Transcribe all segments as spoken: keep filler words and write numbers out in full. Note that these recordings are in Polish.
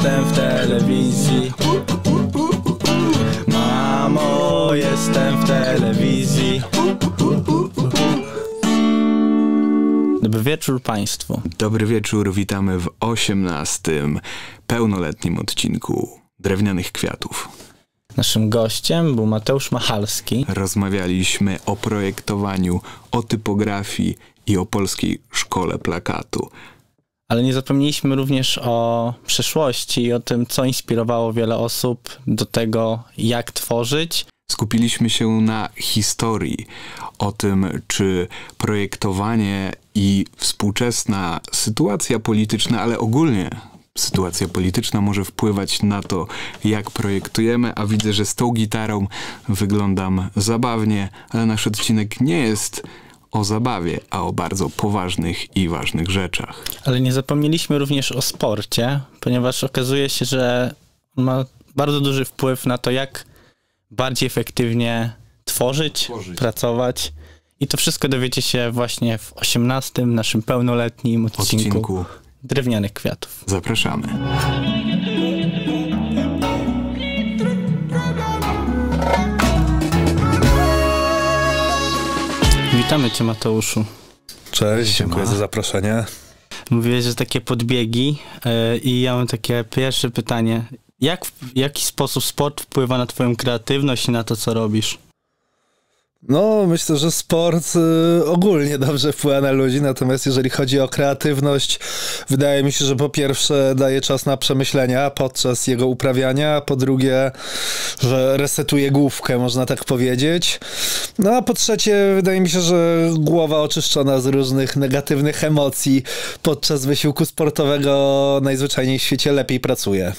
jestem w telewizji. Mamo, jestem w telewizji. Dobry wieczór Państwu. Dobry wieczór, witamy w osiemnastym pełnoletnim odcinku Drewnianych Kwiatów. Naszym gościem był Mateusz Machalski. Rozmawialiśmy o projektowaniu, o typografii i o polskiej szkole plakatu. Ale nie zapomnieliśmy również o przeszłości i o tym, co inspirowało wiele osób do tego, jak tworzyć. Skupiliśmy się na historii, o tym, czy projektowanie i współczesna sytuacja polityczna, ale ogólnie sytuacja polityczna może wpływać na to, jak projektujemy, a widzę, że z tą gitarą wyglądam zabawnie, ale nasz odcinek nie jest o zabawie, a o bardzo poważnych i ważnych rzeczach. Ale nie zapomnieliśmy również o sporcie, ponieważ okazuje się, że on ma bardzo duży wpływ na to, jak bardziej efektywnie tworzyć, tworzyć, pracować. I to wszystko dowiecie się właśnie w osiemnastym naszym pełnoletnim odcinku, odcinku Drewnianych Kwiatów. Zapraszamy. Witamy Cię, Mateuszu. Cześć, dziękuję za zaproszenie. Mówiłeś, że takie podbiegi yy, i ja mam takie pierwsze pytanie. Jak, w jaki sposób sport wpływa na twoją kreatywność i na to, co robisz? No, myślę, że sport y, ogólnie dobrze wpływa na ludzi, natomiast jeżeli chodzi o kreatywność, wydaje mi się, że po pierwsze daje czas na przemyślenia podczas jego uprawiania, a po drugie, że resetuje główkę, można tak powiedzieć. No a po trzecie, wydaje mi się, że głowa oczyszczona z różnych negatywnych emocji podczas wysiłku sportowego najzwyczajniej w świecie lepiej pracuje.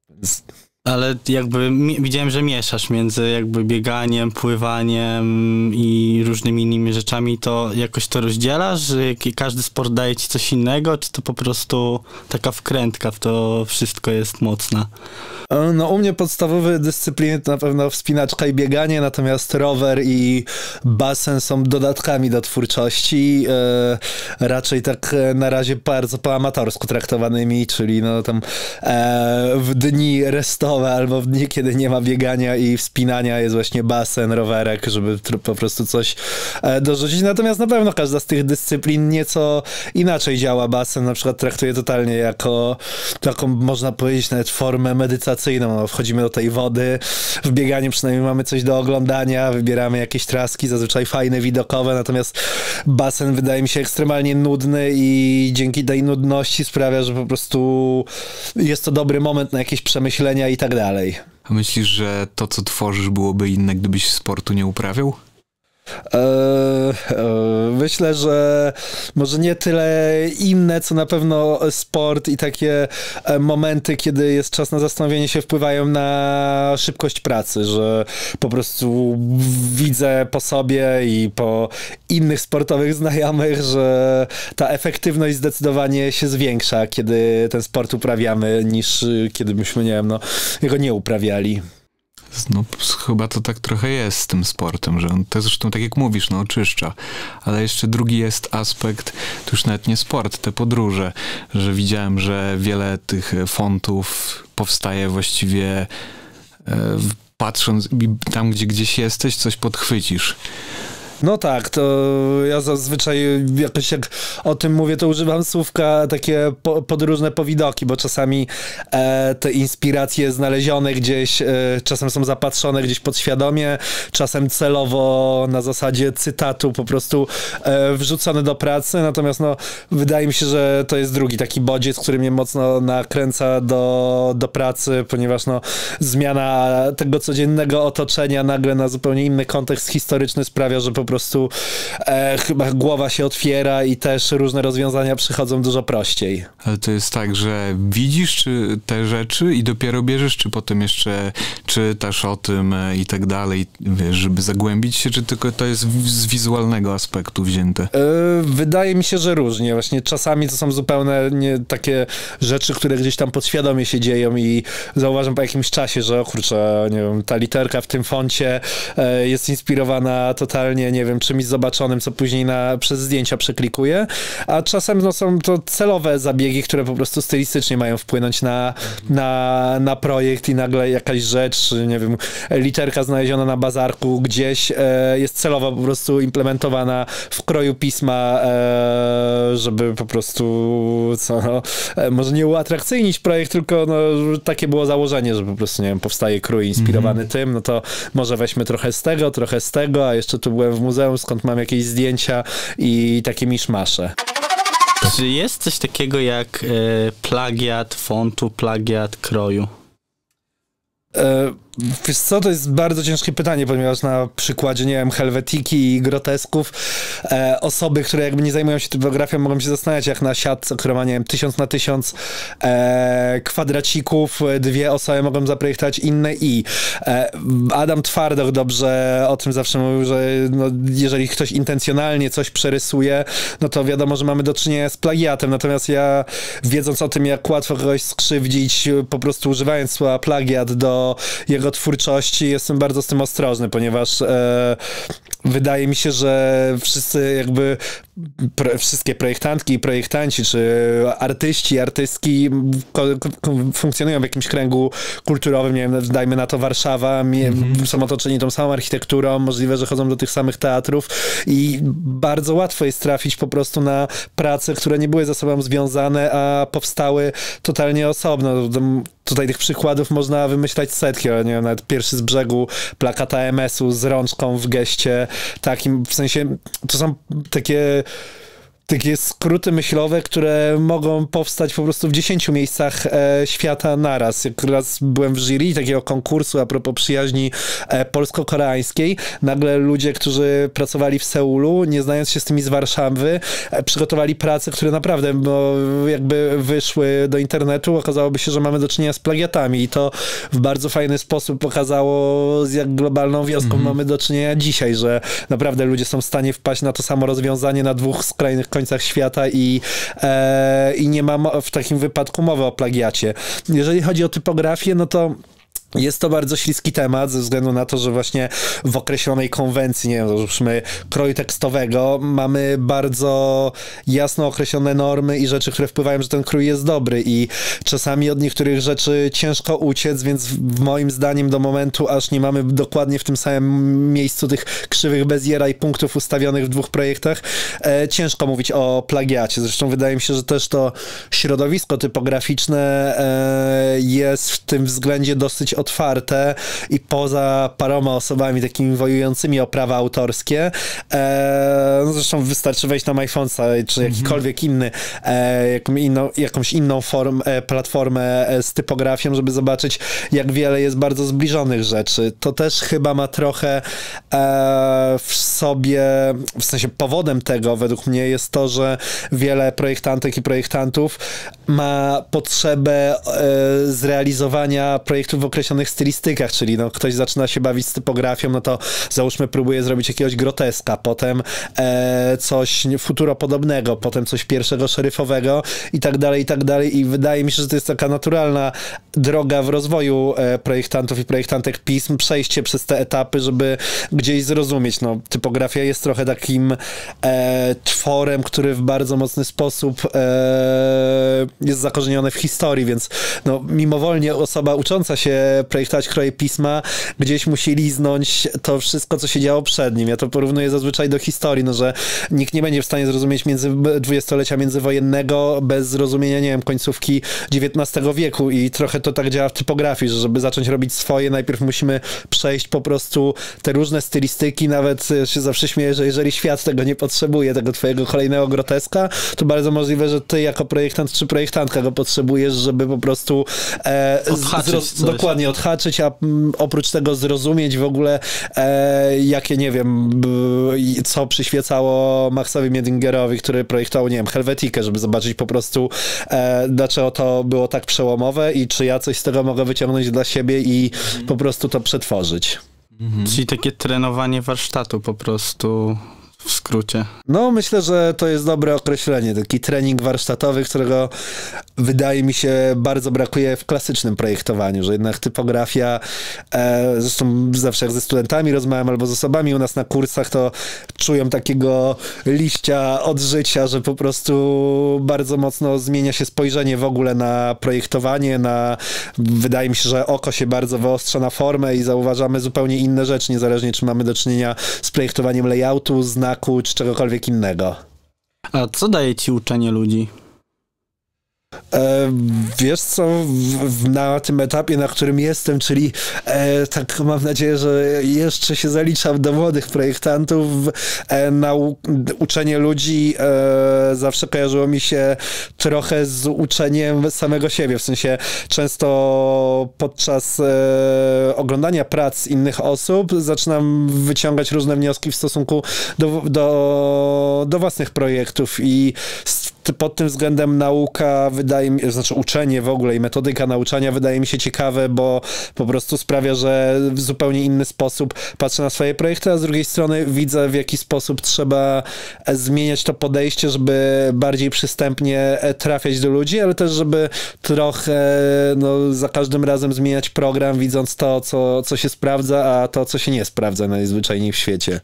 Ale jakby widziałem, że mieszasz między jakby bieganiem, pływaniem i różnymi innymi rzeczami, to jakoś to rozdzielasz, że każdy sport daje ci coś innego, czy to po prostu taka wkrętka w to wszystko jest mocna? No u mnie podstawowe dyscypliny to na pewno wspinaczka i bieganie, natomiast rower i basen są dodatkami do twórczości, e, raczej tak na razie bardzo po amatorsku traktowanymi, czyli no tam e, w dni restowe albo w dni, kiedy nie ma biegania i wspinania jest właśnie basen, rowerek, żeby po prostu coś e, dorzucić. Natomiast na pewno każda z tych dyscyplin nieco inaczej działa. Basen na przykład traktuję totalnie jako taką, można powiedzieć, nawet formę medytacyjną. Wchodzimy do tej wody, w bieganiu przynajmniej mamy coś do oglądania, wybieramy jakieś traski, zazwyczaj fajne, widokowe, natomiast basen wydaje mi się ekstremalnie nudny i dzięki tej nudności sprawia, że po prostu jest to dobry moment na jakieś przemyślenia i tak dalej. A myślisz, że to, co tworzysz, byłoby inne, gdybyś sportu nie uprawiał? Eee, e, myślę, że może nie tyle inne, co na pewno sport i takie e, momenty, kiedy jest czas na zastanowienie się, wpływają na szybkość pracy, że po prostu widzę po sobie i po innych sportowych znajomych, że ta efektywność zdecydowanie się zwiększa, kiedy ten sport uprawiamy, niż kiedy byśmy, nie wiem, no, jego nie uprawiali. No chyba to tak trochę jest z tym sportem, że on też zresztą tak jak mówisz, no oczyszcza, ale jeszcze drugi jest aspekt, to już nawet nie sport, te podróże, że widziałem, że wiele tych fontów powstaje właściwie e, patrząc tam, gdzie gdzieś jesteś, coś podchwycisz. No tak, to ja zazwyczaj jakoś jak o tym mówię, to używam słówka takie po, podróżne powidoki, bo czasami e, te inspiracje znalezione gdzieś, e, czasem są zapatrzone gdzieś podświadomie, czasem celowo na zasadzie cytatu po prostu e, wrzucone do pracy, natomiast no wydaje mi się, że to jest drugi taki bodziec, który mnie mocno nakręca do, do pracy, ponieważ no zmiana tego codziennego otoczenia nagle na zupełnie inny kontekst historyczny sprawia, że po prostu e, chyba głowa się otwiera i też różne rozwiązania przychodzą dużo prościej. Ale to jest tak, że widzisz czy te rzeczy i dopiero bierzesz, czy potem jeszcze czytasz o tym i tak dalej, wiesz, żeby zagłębić się, czy tylko to jest z wizualnego aspektu wzięte? E, wydaje mi się, że różnie. Właśnie czasami to są zupełnie nie, takie rzeczy, które gdzieś tam podświadomie się dzieją i zauważam po jakimś czasie, że o kurczę, nie wiem, ta literka w tym foncie e, jest inspirowana totalnie, nie nie wiem, czymś zobaczonym, co później na, przez zdjęcia przeklikuję, a czasem no, są to celowe zabiegi, które po prostu stylistycznie mają wpłynąć na, na, na projekt i nagle jakaś rzecz, nie wiem, literka znaleziona na bazarku gdzieś e, jest celowo po prostu implementowana w kroju pisma, e, żeby po prostu co, no, e, może nie uatrakcyjnić projekt, tylko no, takie było założenie, że po prostu, nie wiem, powstaje krój inspirowany mm-hmm. tym, no to może weźmy trochę z tego, trochę z tego, a jeszcze tu byłem w muzeum, skąd mam jakieś zdjęcia i takie miszmasze. Czy jest coś takiego jak e, plagiat fontu, plagiat kroju? E, wiesz co, to jest bardzo ciężkie pytanie, ponieważ na przykładzie, nie wiem, Helvetiki i Grotesków e, osoby, które jakby nie zajmują się typografią, mogą się zastanawiać, jak na siatce, która ma, nie wiem, tysiąc na tysiąc e, kwadracików, dwie osoby mogą zaprojektować inne i e, Adam Twardoch dobrze o tym zawsze mówił, że no, jeżeli ktoś intencjonalnie coś przerysuje, no to wiadomo, że mamy do czynienia z plagiatem, natomiast ja, wiedząc o tym, jak łatwo kogoś skrzywdzić, po prostu używając słowa plagiat do jego twórczości, jestem bardzo z tym ostrożny, ponieważ e, wydaje mi się, że wszyscy jakby pro, wszystkie projektantki i projektanci, czy artyści, artystki ko, ko, funkcjonują w jakimś kręgu kulturowym, nie wiem, dajmy na to Warszawa, mm-hmm. są otoczeni tą samą architekturą, możliwe, że chodzą do tych samych teatrów i bardzo łatwo jest trafić po prostu na prace, które nie były ze sobą związane, a powstały totalnie osobno. Tutaj tych przykładów można wymyślać setki, ale nie wiem, nawet pierwszy z brzegu plakat A M S-u z rączką w geście takim, w sensie to są takie takie skróty myślowe, które mogą powstać po prostu w dziesięciu miejscach e, świata naraz. Jak raz byłem w jury takiego konkursu a propos przyjaźni e, polsko-koreańskiej, nagle ludzie, którzy pracowali w Seulu, nie znając się z tymi z Warszawy, e, przygotowali prace, które naprawdę no, jakby wyszły do internetu. Okazałoby się, że mamy do czynienia z plagiatami i to w bardzo fajny sposób pokazało, z jak globalną wioską mm-hmm. mamy do czynienia dzisiaj, że naprawdę ludzie są w stanie wpaść na to samo rozwiązanie na dwóch skrajnych końcach świata i, e, i nie ma w takim wypadku mowy o plagiacie. Jeżeli chodzi o typografię, no to jest to bardzo śliski temat ze względu na to, że właśnie w określonej konwencji, nie wiem, załóżmy kroju tekstowego, mamy bardzo jasno określone normy i rzeczy, które wpływają, że ten krój jest dobry i czasami od niektórych rzeczy ciężko uciec, więc w moim zdaniem do momentu, aż nie mamy dokładnie w tym samym miejscu tych krzywych Beziera i punktów ustawionych w dwóch projektach, e, ciężko mówić o plagiacie. Zresztą wydaje mi się, że też to środowisko typograficzne e, jest w tym względzie dosyć otwarte i poza paroma osobami takimi wojującymi o prawa autorskie. E, no zresztą wystarczy wejść na MyFonsa czy jakikolwiek mm-hmm. inny, e, jaką inną, jakąś inną form, e, platformę e, z typografią, żeby zobaczyć, jak wiele jest bardzo zbliżonych rzeczy. To też chyba ma trochę e, w sobie, w sensie powodem tego według mnie jest to, że wiele projektantek i projektantów ma potrzebę e, zrealizowania projektów w określonych stylistykach, czyli no, ktoś zaczyna się bawić z typografią, no to załóżmy próbuje zrobić jakiegoś groteska, potem e, coś futuropodobnego, potem coś pierwszego szeryfowego i tak dalej, i tak dalej i wydaje mi się, że to jest taka naturalna droga w rozwoju e, projektantów i projektantek pism, przejście przez te etapy, żeby gdzieś zrozumieć. No, typografia jest trochę takim e, tworem, który w bardzo mocny sposób e, jest zakorzeniony w historii, więc no, mimowolnie osoba ucząca się projektować kroje pisma gdzieś musi liznąć to wszystko, co się działo przed nim. Ja to porównuję zazwyczaj do historii, no, że nikt nie będzie w stanie zrozumieć między, dwudziestolecia międzywojennego bez zrozumienia, nie wiem, końcówki dziewiętnastego wieku i trochę to tak działa w typografii, że żeby zacząć robić swoje, najpierw musimy przejść po prostu te różne stylistyki, nawet się zawsze śmieję, że jeżeli świat tego nie potrzebuje, tego twojego kolejnego groteska, to bardzo możliwe, że ty jako projektant czy projektantka go potrzebujesz, żeby po prostu e, z, dokładnie odhaczyć, a m, oprócz tego zrozumieć w ogóle e, jakie, nie wiem, b, co przyświecało Maxowi Miedingerowi, który projektował, nie wiem, Helvetikę, żeby zobaczyć po prostu e, dlaczego to było tak przełomowe i czy ja coś z tego mogę wyciągnąć dla siebie i mhm. po prostu to przetworzyć. Mhm. Czyli takie trenowanie warsztatu po prostu w skrócie. No, myślę, że to jest dobre określenie. Taki trening warsztatowy, którego wydaje mi się bardzo brakuje w klasycznym projektowaniu, że jednak typografia, e, zresztą zawsze jak ze studentami rozmawiam albo z osobami u nas na kursach, to czują takiego liścia od życia, że po prostu bardzo mocno zmienia się spojrzenie w ogóle na projektowanie, na, wydaje mi się, że oko się bardzo wyostrza na formę i zauważamy zupełnie inne rzeczy, niezależnie czy mamy do czynienia z projektowaniem layoutu, znaku, czy czegokolwiek innego. A co daje ci uczenie ludzi? E, wiesz co, w, w, na tym etapie, na którym jestem, czyli e, tak mam nadzieję, że jeszcze się zaliczam do młodych projektantów, e, na u, uczenie ludzi e, zawsze kojarzyło mi się trochę z uczeniem samego siebie, w sensie często podczas e, oglądania prac innych osób zaczynam wyciągać różne wnioski w stosunku do, do, do własnych projektów i pod tym względem nauka wydaje mi, znaczy uczenie w ogóle i metodyka nauczania wydaje mi się ciekawe, bo po prostu sprawia, że w zupełnie inny sposób patrzę na swoje projekty, a z drugiej strony widzę, w jaki sposób trzeba zmieniać to podejście, żeby bardziej przystępnie trafiać do ludzi, ale też, żeby trochę no, za każdym razem zmieniać program, widząc to, co, co się sprawdza, a to, co się nie sprawdza najzwyczajniej w świecie.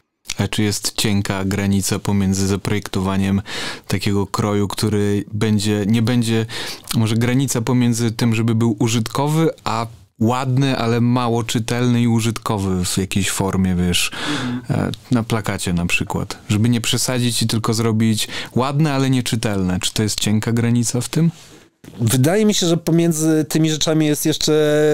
A czy jest cienka granica pomiędzy zaprojektowaniem takiego kroju, który będzie, nie będzie, może granica pomiędzy tym, żeby był użytkowy, a ładny, ale mało czytelny i użytkowy w jakiejś formie, wiesz, mhm. na plakacie na przykład. Żeby nie przesadzić i tylko zrobić ładne, ale nieczytelne. Czy to jest cienka granica w tym? Wydaje mi się, że pomiędzy tymi rzeczami jest jeszcze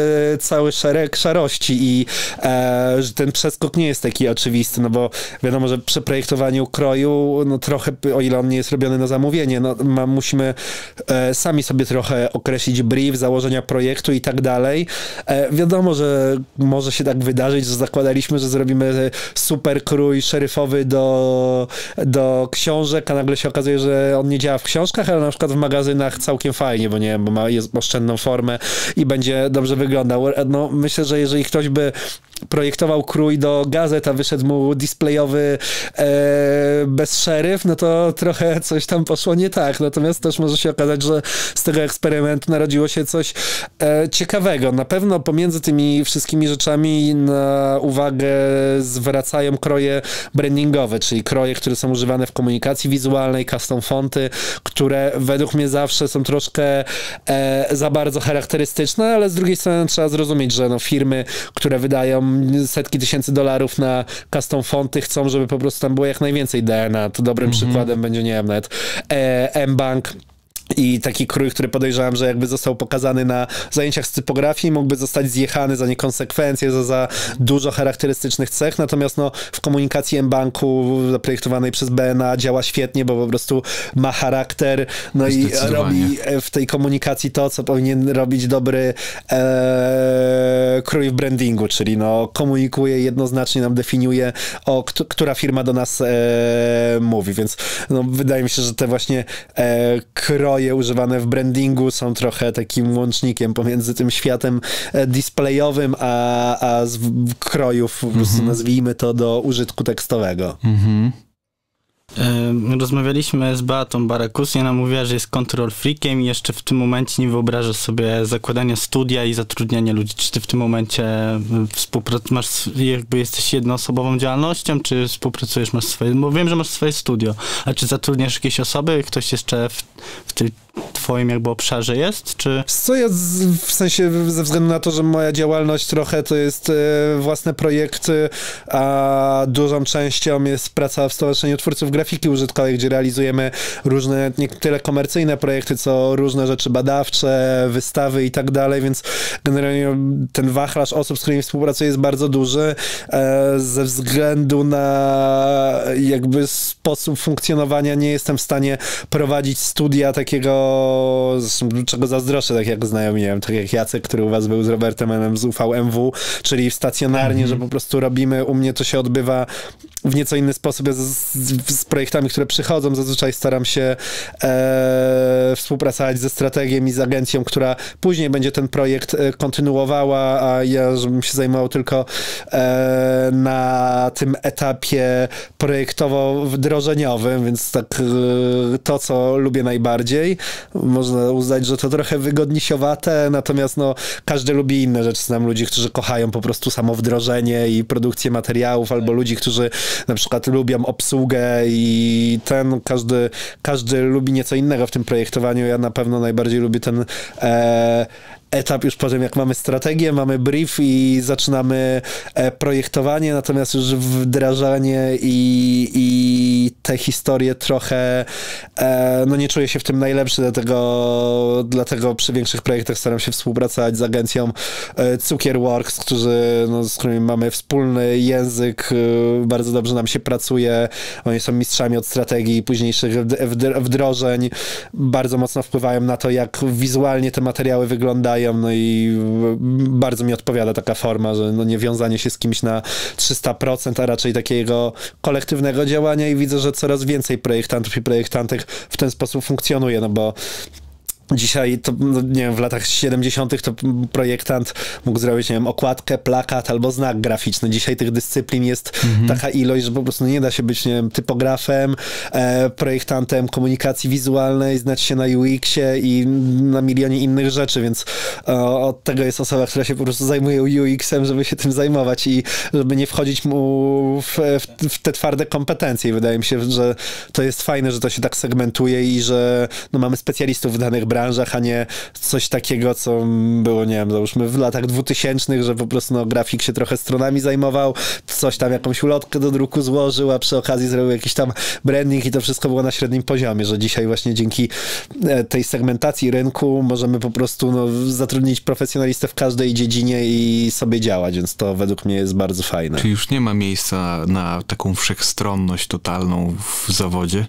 cały szereg szarości i e, że ten przeskok nie jest taki oczywisty, no bo wiadomo, że przy projektowaniu kroju, no trochę, o ile on nie jest robiony na zamówienie, no ma, musimy e, sami sobie trochę określić brief, założenia projektu i tak dalej. E, wiadomo, że może się tak wydarzyć, że zakładaliśmy, że zrobimy super krój szeryfowy do, do książek, a nagle się okazuje, że on nie działa w książkach, ale na przykład w magazynach całkiem fajnie, bo nie wiem, bo ma jest oszczędną formę i będzie dobrze wyglądał. No, myślę, że jeżeli ktoś by projektował krój do gazet, a wyszedł mu displayowy e, bez szeryf, no to trochę coś tam poszło nie tak. Natomiast też może się okazać, że z tego eksperymentu narodziło się coś e, ciekawego. Na pewno pomiędzy tymi wszystkimi rzeczami na uwagę zwracają kroje brandingowe, czyli kroje, które są używane w komunikacji wizualnej, custom fonty, które według mnie zawsze są troszkę e, za bardzo charakterystyczne, ale z drugiej strony trzeba zrozumieć, że no, firmy, które wydają setki tysięcy dolarów na custom fonty, chcą, żeby po prostu tam było jak najwięcej D N A. To dobrym mm-hmm. przykładem będzie, nie wiem, nawet e, M-Bank i taki krój, który podejrzewam, że jakby został pokazany na zajęciach z typografii, mógłby zostać zjechany za niekonsekwencje, za, za dużo charakterystycznych cech, natomiast no, w komunikacji M-Banku zaprojektowanej przez B N A działa świetnie, bo po prostu ma charakter, no i robi w tej komunikacji to, co powinien robić dobry e, krój w brandingu, czyli no, komunikuje, jednoznacznie nam definiuje, o k- która firma do nas e, mówi, więc no, wydaje mi się, że te właśnie e, kroje używane w brandingu są trochę takim łącznikiem pomiędzy tym światem displayowym, a, a z krojów, po prostu mm-hmm. nazwijmy to, do użytku tekstowego. Mm-hmm. Rozmawialiśmy z Beatą Barakus i ona mówiła, że jest control freakiem i jeszcze w tym momencie nie wyobrażasz sobie zakładania studia i zatrudniania ludzi. Czy ty w tym momencie współprac- masz, jakby jesteś jednoosobową działalnością, czy współpracujesz, masz swoje, bo wiem, że masz swoje studio, a czy zatrudniasz jakieś osoby, ktoś jeszcze w, w tej twoim jakby obszarze jest, czy... Co ja z, w sensie ze względu na to, że moja działalność trochę to jest e, własne projekty, a dużą częścią jest praca w Stowarzyszeniu Twórców Grafiki Użytkowej, gdzie realizujemy różne, nie tyle komercyjne projekty, co różne rzeczy badawcze, wystawy i tak dalej, więc generalnie ten wachlarz osób, z którymi współpracuję, jest bardzo duży. E, ze względu na jakby sposób funkcjonowania nie jestem w stanie prowadzić studia takiego, czego zazdroszczę, tak jak znajomi, nie wiem, tak jak Jacek, który u was był z Robertem M z U V M W, czyli stacjonarnie, mm-hmm. że po prostu robimy, u mnie to się odbywa w nieco inny sposób. Ja z, z, projektami, które przychodzą, zazwyczaj staram się e, współpracować ze strategiem i z agencją, która później będzie ten projekt kontynuowała, a ja żebym się zajmował tylko e, na tym etapie projektowo-wdrożeniowym, więc tak e, to, co lubię najbardziej. Można uznać, że to trochę wygodnisiowate, natomiast no, każdy lubi inne rzeczy. Znam ludzi, którzy kochają po prostu samo wdrożenie i produkcję materiałów, albo ludzi, którzy na przykład lubią obsługę i ten, każdy, każdy lubi nieco innego w tym projektowaniu. Ja na pewno najbardziej lubię ten e, etap już po tym, jak mamy strategię, mamy brief i zaczynamy e, projektowanie, natomiast już wdrażanie i, i te historie trochę e, no nie czuję się w tym najlepszy, dlatego, dlatego przy większych projektach staram się współpracować z agencją e, Cukierworks, którzy, no, z którymi mamy wspólny język, e, bardzo dobrze nam się pracuje, oni są mistrzami od strategii i późniejszych wdrożeń, bardzo mocno wpływają na to, jak wizualnie te materiały wyglądają. No i bardzo mi odpowiada taka forma, że no nie wiązanie się z kimś na trzysta procent, a raczej takiego kolektywnego działania i widzę, że coraz więcej projektantów i projektantek w ten sposób funkcjonuje, no bo dzisiaj, to, no nie wiem, w latach siedemdziesiątych to projektant mógł zrobić, nie wiem, okładkę, plakat albo znak graficzny. Dzisiaj tych dyscyplin jest mhm. taka ilość, że po prostu nie da się być, nie wiem, typografem, e, projektantem komunikacji wizualnej, znać się na U X-ie i na milionie innych rzeczy, więc e, od tego jest osoba, która się po prostu zajmuje U X-em, żeby się tym zajmować i żeby nie wchodzić mu w, w, w te twarde kompetencje. I wydaje mi się, że to jest fajne, że to się tak segmentuje i że no, mamy specjalistów w danych branżach, a nie coś takiego, co było, nie wiem, załóżmy w latach dwutysięcznych, że po prostu no, grafik się trochę stronami zajmował, coś tam, jakąś ulotkę do druku złożył, a przy okazji zrobił jakiś tam branding i to wszystko było na średnim poziomie, że dzisiaj właśnie dzięki tej segmentacji rynku możemy po prostu no, zatrudnić profesjonalistę w każdej dziedzinie i sobie działać, więc to według mnie jest bardzo fajne. Czy już nie ma miejsca na taką wszechstronność totalną w zawodzie?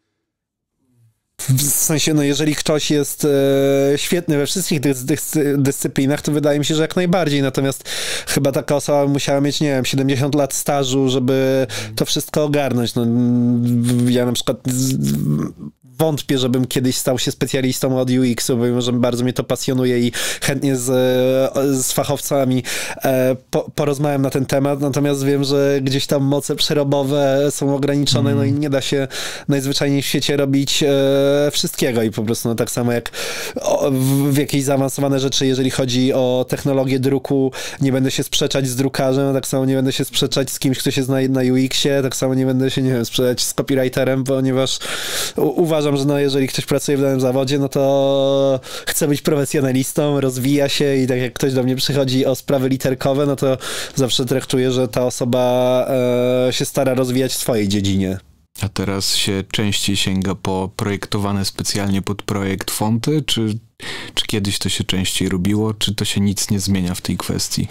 W sensie, no jeżeli ktoś jest e, świetny we wszystkich tych dyscy, dyscyplinach, to wydaje mi się, że jak najbardziej. Natomiast chyba taka osoba musiała mieć, nie wiem, siedemdziesiąt lat stażu, żeby to wszystko ogarnąć. No, ja na przykład z, wątpię, żebym kiedyś stał się specjalistą od U X-u, bo może bardzo mnie to pasjonuje i chętnie z, z fachowcami e, po, porozmawiam na ten temat, natomiast wiem, że gdzieś tam moce przerobowe są ograniczone, mm. no i nie da się najzwyczajniej w świecie robić e, wszystkiego i po prostu no, tak samo jak o, w, w jakieś zaawansowane rzeczy, jeżeli chodzi o technologię druku, nie będę się sprzeczać z drukarzem, tak samo nie będę się sprzeczać z kimś, kto się zna na U X-ie, tak samo nie będę się, nie wiem, sprzeczać z copywriterem, ponieważ u, uważam, że no, jeżeli ktoś pracuje w danym zawodzie, no to chce być profesjonalistą, rozwija się i tak jak ktoś do mnie przychodzi o sprawy literkowe, no to zawsze traktuję, że ta osoba e, się stara rozwijać w swojej dziedzinie. A teraz się częściej sięga po projektowane specjalnie pod projekt fonty, czy, czy kiedyś to się częściej robiło, czy to się nic nie zmienia w tej kwestii?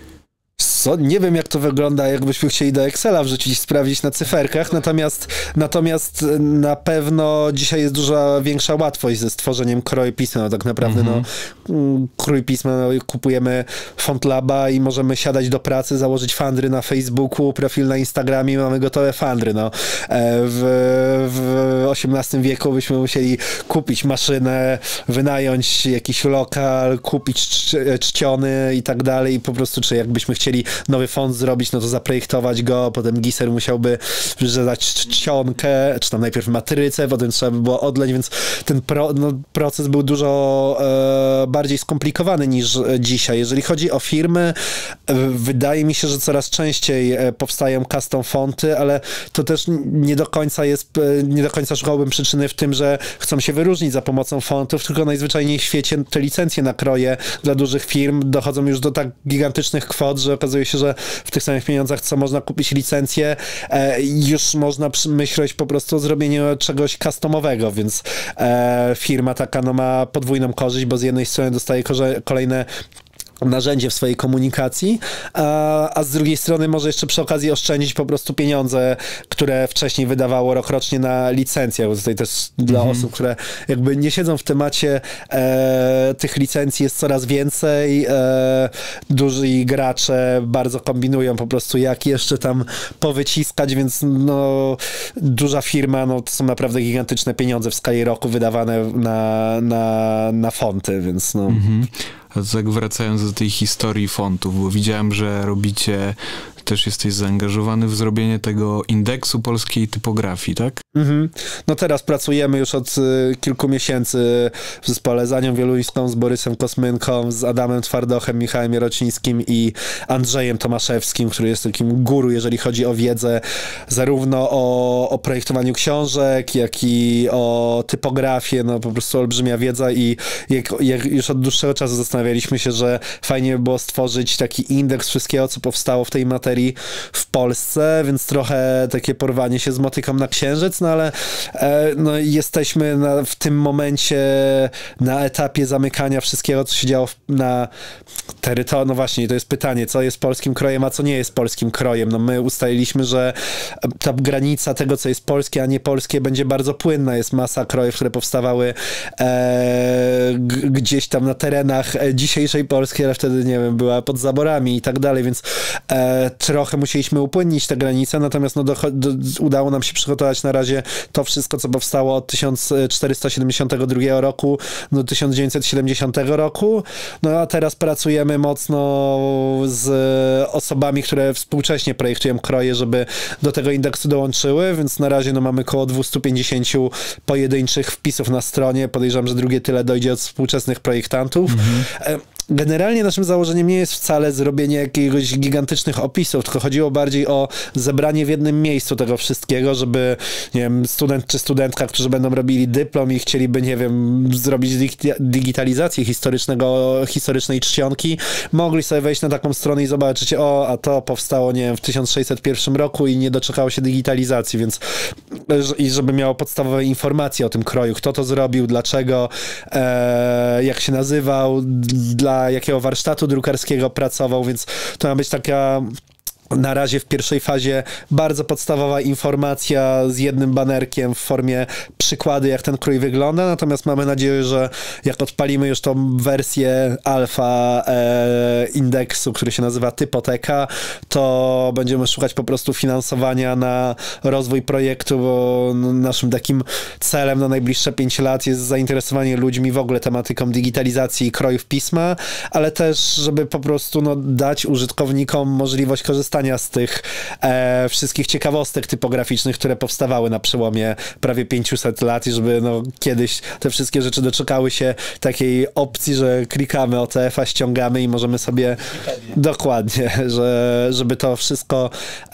Co? Nie wiem, jak to wygląda, jakbyśmy chcieli do Excela wrzucić i sprawdzić na cyferkach, natomiast, natomiast na pewno dzisiaj jest duża większa łatwość ze stworzeniem kroju pisma. No, tak naprawdę mm-hmm. no, krój pisma no, kupujemy FontLaba i możemy siadać do pracy, założyć fundry na Facebooku, profil na Instagramie i mamy gotowe fundry. No. W, w osiemnastym wieku byśmy musieli kupić maszynę, wynająć jakiś lokal, kupić czci, czciony i tak dalej i po prostu, czy jakbyśmy chcieli nowy font zrobić, no to zaprojektować go, potem Giser musiałby zadać czcionkę, czy tam najpierw matrycę, potem trzeba by było odleć, więc ten pro, no, proces był dużo e, bardziej skomplikowany niż dzisiaj. Jeżeli chodzi o firmy, e, wydaje mi się, że coraz częściej e, powstają custom fonty, ale to też nie do końca jest, e, nie do końca szukałbym przyczyny w tym, że chcą się wyróżnić za pomocą fontów, tylko najzwyczajniej w świecie te licencje na kroje dla dużych firm dochodzą już do tak gigantycznych kwot, że okazuje się, że w tych samych pieniądzach, co można kupić licencję, e, już można myśleć po prostu o zrobieniu czegoś customowego, więc e, firma taka no, ma podwójną korzyść, bo z jednej strony dostaje korze- kolejne narzędzie w swojej komunikacji, a, a z drugiej strony może jeszcze przy okazji oszczędzić po prostu pieniądze, które wcześniej wydawało rokrocznie na licencję, bo tutaj też dla mm-hmm. osób, które jakby nie siedzą w temacie, e, tych licencji jest coraz więcej, e, duzi gracze bardzo kombinują po prostu, jak jeszcze tam powyciskać, więc no duża firma, no to są naprawdę gigantyczne pieniądze w skali roku wydawane na, na, na fonty, więc no... Mm-hmm. Tak wracając do tej historii fontów, bo widziałem, że robicie, też jesteś zaangażowany w zrobienie tego indeksu polskiej typografii, tak? Mhm. No teraz pracujemy już od y, kilku miesięcy w zespole z Anią Wieluńską, z Borysem Kosmynką, z Adamem Twardochem, Michałem Jarocińskim i Andrzejem Tomaszewskim, który jest takim guru, jeżeli chodzi o wiedzę zarówno o, o projektowaniu książek, jak i o typografię, no po prostu olbrzymia wiedza i jak, jak już od dłuższego czasu zastanawialiśmy się, że fajnie by było stworzyć taki indeks wszystkiego, co powstało w tej materii w Polsce, więc trochę takie porwanie się z motyką na księżyc, no ale e, no, jesteśmy na, w tym momencie na etapie zamykania wszystkiego, co się działo w, na terytorium. No właśnie, to jest pytanie, co jest polskim krojem, a co nie jest polskim krojem. No my ustaliliśmy, że ta granica tego, co jest polskie, a nie polskie, będzie bardzo płynna. Jest masa krojów, które powstawały e, g- gdzieś tam na terenach dzisiejszej Polski, ale wtedy, nie wiem, była pod zaborami i tak dalej, więc e, trochę musieliśmy upłynnić te granice, natomiast no do, do, udało nam się przygotować na razie to wszystko, co powstało od tysiąc czterysta siedemdziesiątego drugiego roku do tysiąc dziewięćset siedemdziesiątego roku. No a teraz pracujemy mocno z osobami, które współcześnie projektują kroje, żeby do tego indeksu dołączyły, więc na razie no, mamy około dwieście pięćdziesiąt pojedynczych wpisów na stronie. Podejrzewam, że drugie tyle dojdzie od współczesnych projektantów. Mhm. Generalnie naszym założeniem nie jest wcale zrobienie jakiegoś gigantycznych opisów, tylko chodziło bardziej o zebranie w jednym miejscu tego wszystkiego, żeby, nie wiem, student czy studentka, którzy będą robili dyplom i chcieliby, nie wiem, zrobić digitalizację historycznego, historycznej czcionki, mogli sobie wejść na taką stronę i zobaczyć, o, a to powstało, nie wiem, w tysiąc sześćset pierwszym roku i nie doczekało się digitalizacji, więc i żeby miało podstawowe informacje o tym kroju, kto to zrobił, dlaczego, e, jak się nazywał, dla jakiego warsztatu drukarskiego pracował, więc to ma być taka na razie w pierwszej fazie bardzo podstawowa informacja z jednym banerkiem w formie przykłady, jak ten krój wygląda, natomiast mamy nadzieję, że jak odpalimy już tą wersję alfa e, indeksu, który się nazywa Typoteka, to będziemy szukać po prostu finansowania na rozwój projektu, bo naszym takim celem na najbliższe pięć lat jest zainteresowanie ludźmi w ogóle tematyką digitalizacji i krojów pisma, ale też, żeby po prostu no, dać użytkownikom możliwość korzystania z tych e, wszystkich ciekawostek typograficznych, które powstawały na przełomie prawie pięciuset lat i żeby no, kiedyś te wszystkie rzeczy doczekały się takiej opcji, że klikamy O T F-a, ściągamy i możemy sobie dokładnie, że, żeby to wszystko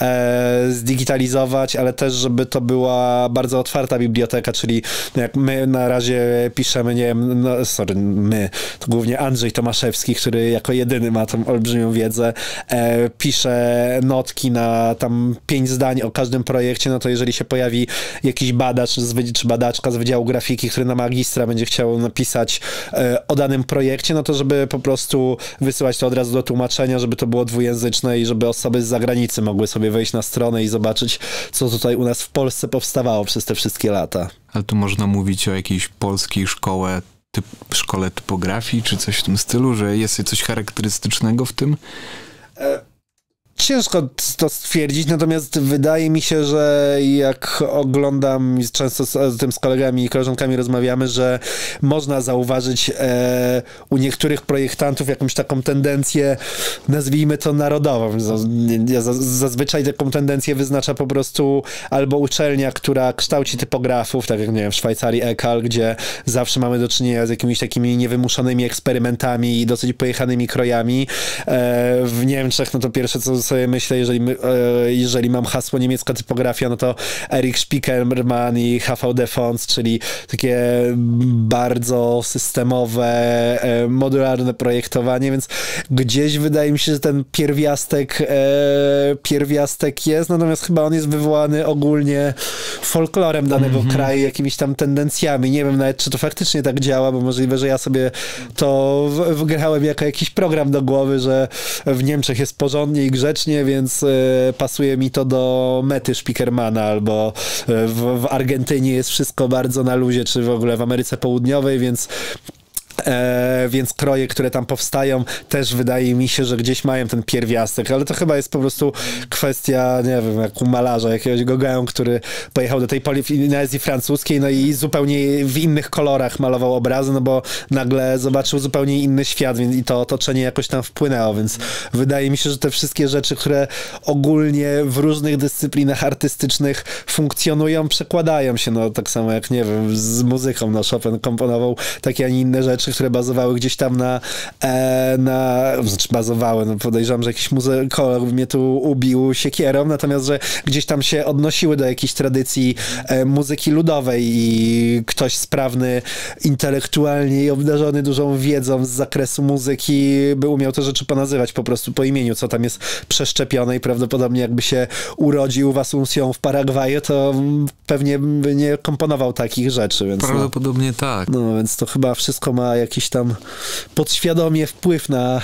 e, zdigitalizować, ale też, żeby to była bardzo otwarta biblioteka, czyli jak my na razie piszemy, nie wiem, no, sorry, my, to głównie Andrzej Tomaszewski, który jako jedyny ma tą olbrzymią wiedzę, e, pisze notki na tam pięć zdań o każdym projekcie, no to jeżeli się pojawi jakiś badacz czy badaczka z Wydziału Grafiki, który na magistra będzie chciał napisać e, o danym projekcie, no to żeby po prostu wysyłać to od razu do tłumaczenia, żeby to było dwujęzyczne i żeby osoby z zagranicy mogły sobie wejść na stronę i zobaczyć, co tutaj u nas w Polsce powstawało przez te wszystkie lata. Ale tu można mówić o jakiejś polskiej szkole, typ, szkole typografii, czy coś w tym stylu, że jest coś charakterystycznego w tym? E Ciężko to stwierdzić, natomiast wydaje mi się, że jak oglądam i często z, z tym z kolegami i koleżankami rozmawiamy, że można zauważyć e, u niektórych projektantów jakąś taką tendencję, nazwijmy to narodową. Ja zazwyczaj taką tendencję wyznacza po prostu albo uczelnia, która kształci typografów, tak jak nie wiem, w Szwajcarii E K A L, gdzie zawsze mamy do czynienia z jakimiś takimi niewymuszonymi eksperymentami i dosyć pojechanymi krojami. E, w Niemczech, no to pierwsze co sobie sobie myślę, jeżeli, my, jeżeli mam hasło niemiecka typografia, no to Erich Spiekermann i H V D Fonts, czyli takie bardzo systemowe, modularne projektowanie, więc gdzieś wydaje mi się, że ten pierwiastek e, pierwiastek jest, natomiast chyba on jest wywołany ogólnie folklorem danego mm-hmm. kraju, jakimiś tam tendencjami. Nie wiem nawet, czy to faktycznie tak działa, bo możliwe, że ja sobie to w- wgrałem jako jakiś program do głowy, że w Niemczech jest porządnie i grzecznie, więc e, pasuje mi to do mety Spiekermana, albo w, w Argentynie jest wszystko bardzo na luzie, czy w ogóle w Ameryce Południowej, więc E, więc kroje, które tam powstają, też wydaje mi się, że gdzieś mają ten pierwiastek, ale to chyba jest po prostu kwestia, nie wiem, jak u malarza jakiegoś Gauguin, który pojechał do tej Polinezji francuskiej, no i zupełnie w innych kolorach malował obrazy, no bo nagle zobaczył zupełnie inny świat, więc i to otoczenie jakoś tam wpłynęło, więc wydaje mi się, że te wszystkie rzeczy, które ogólnie w różnych dyscyplinach artystycznych funkcjonują, przekładają się, no tak samo jak, nie wiem, z muzyką, no Chopin komponował takie, a nie inne rzeczy, które bazowały gdzieś tam na, e, na znaczy bazowały, no podejrzewam, że jakiś muzykolog mnie tu ubił siekierą, natomiast, że gdzieś tam się odnosiły do jakiejś tradycji e, muzyki ludowej i ktoś sprawny intelektualnie i obdarzony dużą wiedzą z zakresu muzyki by umiał te rzeczy ponazywać po prostu po imieniu, co tam jest przeszczepione i prawdopodobnie jakby się urodził w Asunción w Paragwaju, to pewnie by nie komponował takich rzeczy, więc prawdopodobnie no, tak. no więc to chyba wszystko ma jakiś tam podświadomie wpływ na,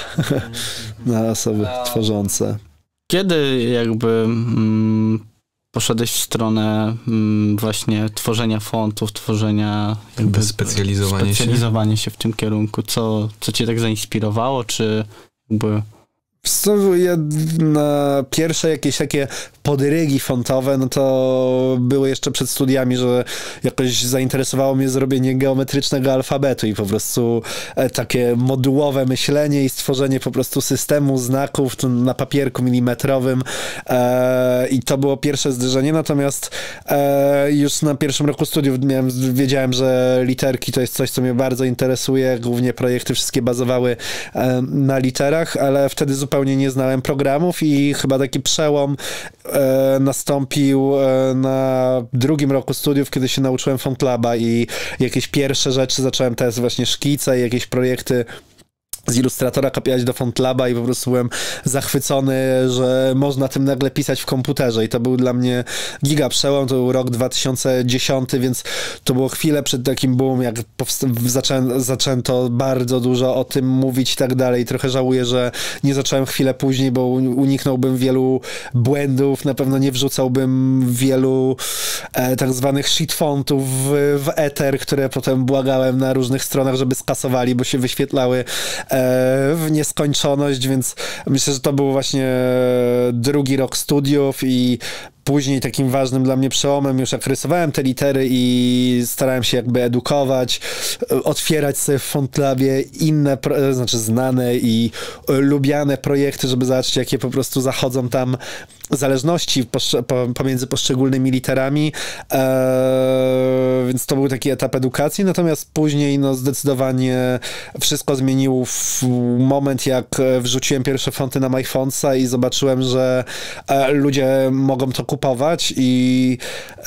na osoby tworzące. Kiedy jakby mm, poszedłeś w stronę mm, właśnie tworzenia fontów, tworzenia jakby specjalizowanie, specjalizowanie się. się w tym kierunku, co, co cię tak zainspirowało, czy jakby... Co, ja na pierwsze jakieś takie podrygi fontowe, no to były jeszcze przed studiami, że jakoś zainteresowało mnie zrobienie geometrycznego alfabetu i po prostu e, takie modułowe myślenie i stworzenie po prostu systemu znaków na papierku milimetrowym e, i to było pierwsze zderzenie, natomiast e, już na pierwszym roku studiów miałem, wiedziałem, że literki to jest coś, co mnie bardzo interesuje, głównie projekty wszystkie bazowały e, na literach, ale wtedy zupełnie nie znałem programów i chyba taki przełom e, nastąpił e, na drugim roku studiów, kiedy się nauczyłem FontLaba i jakieś pierwsze rzeczy zacząłem też właśnie szkice i jakieś projekty z Illustratora kopiać do FontLaba i po prostu byłem zachwycony, że można tym nagle pisać w komputerze i to był dla mnie giga przełom, to był rok dwa tysiące dziesiąty, więc to było chwilę przed takim boom, jak zaczę zaczęto bardzo dużo o tym mówić i tak dalej. Trochę żałuję, że nie zacząłem chwilę później, bo uniknąłbym wielu błędów, na pewno nie wrzucałbym wielu e, tak zwanych shitfontów w, w eter, które potem błagałem na różnych stronach, żeby skasowali, bo się wyświetlały e, w nieskończoność, więc myślę, że to był właśnie drugi rok studiów i później takim ważnym dla mnie przełomem, już jak rysowałem te litery i starałem się jakby edukować, otwierać sobie w FontLabie inne, znaczy znane i lubiane projekty, żeby zobaczyć, jakie po prostu zachodzą tam zależności pomiędzy poszczególnymi literami, eee, więc to był taki etap edukacji, natomiast później no zdecydowanie wszystko zmieniło w moment, jak wrzuciłem pierwsze fonty na MyFontsa i zobaczyłem, że e, ludzie mogą to kupować i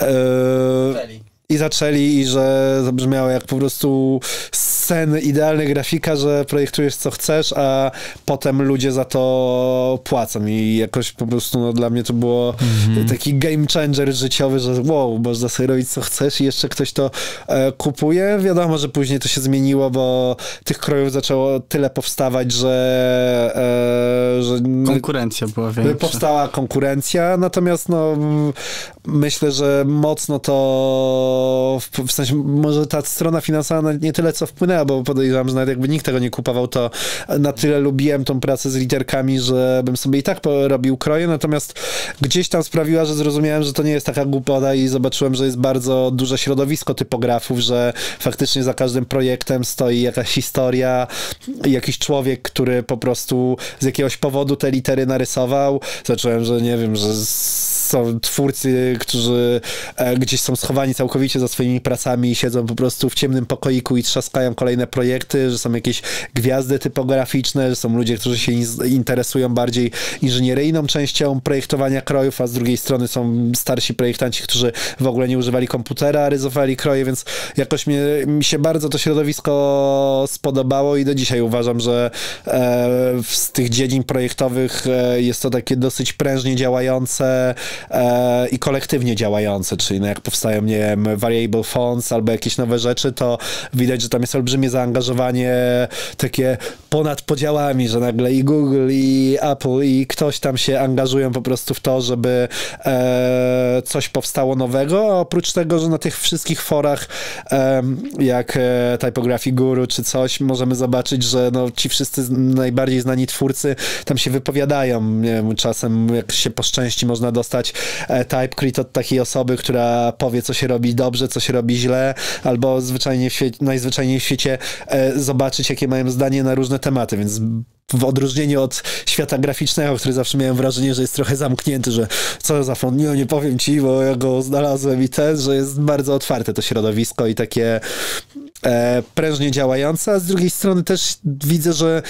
e, i zaczęli, i że zabrzmiało jak po prostu sen idealny grafika, że projektujesz co chcesz, a potem ludzie za to płacą i jakoś po prostu no, dla mnie to było mm-hmm. taki game changer życiowy, że wow, można sobie robić co chcesz i jeszcze ktoś to e, kupuje. Wiadomo, że później to się zmieniło, bo tych krojów zaczęło tyle powstawać, że, e, że konkurencja była większa. Powstała konkurencja, natomiast no myślę, że mocno to W, w sensie, może ta strona finansowa nie tyle co wpłynęła, bo podejrzewam, że nawet jakby nikt tego nie kupował, to na tyle lubiłem tą pracę z literkami, że bym sobie i tak robił kroje, natomiast gdzieś tam sprawiła, że zrozumiałem, że to nie jest taka głupota i zobaczyłem, że jest bardzo duże środowisko typografów, że faktycznie za każdym projektem stoi jakaś historia, jakiś człowiek, który po prostu z jakiegoś powodu te litery narysował. Zacząłem, że nie wiem, że są twórcy, którzy e, gdzieś są schowani całkowicie za swoimi pracami i siedzą po prostu w ciemnym pokoiku i trzaskają kolejne projekty, że są jakieś gwiazdy typograficzne, że są ludzie, którzy się interesują bardziej inżynieryjną częścią projektowania krojów, a z drugiej strony są starsi projektanci, którzy w ogóle nie używali komputera, rysowali kroje, więc jakoś mnie, mi się bardzo to środowisko spodobało i do dzisiaj uważam, że e, z tych dziedzin projektowych e, jest to takie dosyć prężnie działające e, i kolektywnie działające, czyli no jak powstają, nie wiem, variable fonts albo jakieś nowe rzeczy, to widać, że tam jest olbrzymie zaangażowanie takie ponad podziałami, że nagle i Google, i Apple, i ktoś tam się angażują po prostu w to, żeby e, coś powstało nowego, a oprócz tego, że na tych wszystkich forach e, jak e, Typography Guru czy coś, możemy zobaczyć, że no, ci wszyscy najbardziej znani twórcy tam się wypowiadają. Nie wiem, czasem jak się poszczęści, można dostać e, typecrit od takiej osoby, która powie, co się robi dobrze, co się robi źle, albo zwyczajnie w świe- najzwyczajniej w świecie e, zobaczyć, jakie mają zdanie na różne tematy, więc w odróżnieniu od świata graficznego, który zawsze miałem wrażenie, że jest trochę zamknięty, że co za font, nie, nie powiem ci, bo ja go znalazłem i ten, że jest bardzo otwarte to środowisko i takie e, prężnie działające, a z drugiej strony też widzę, że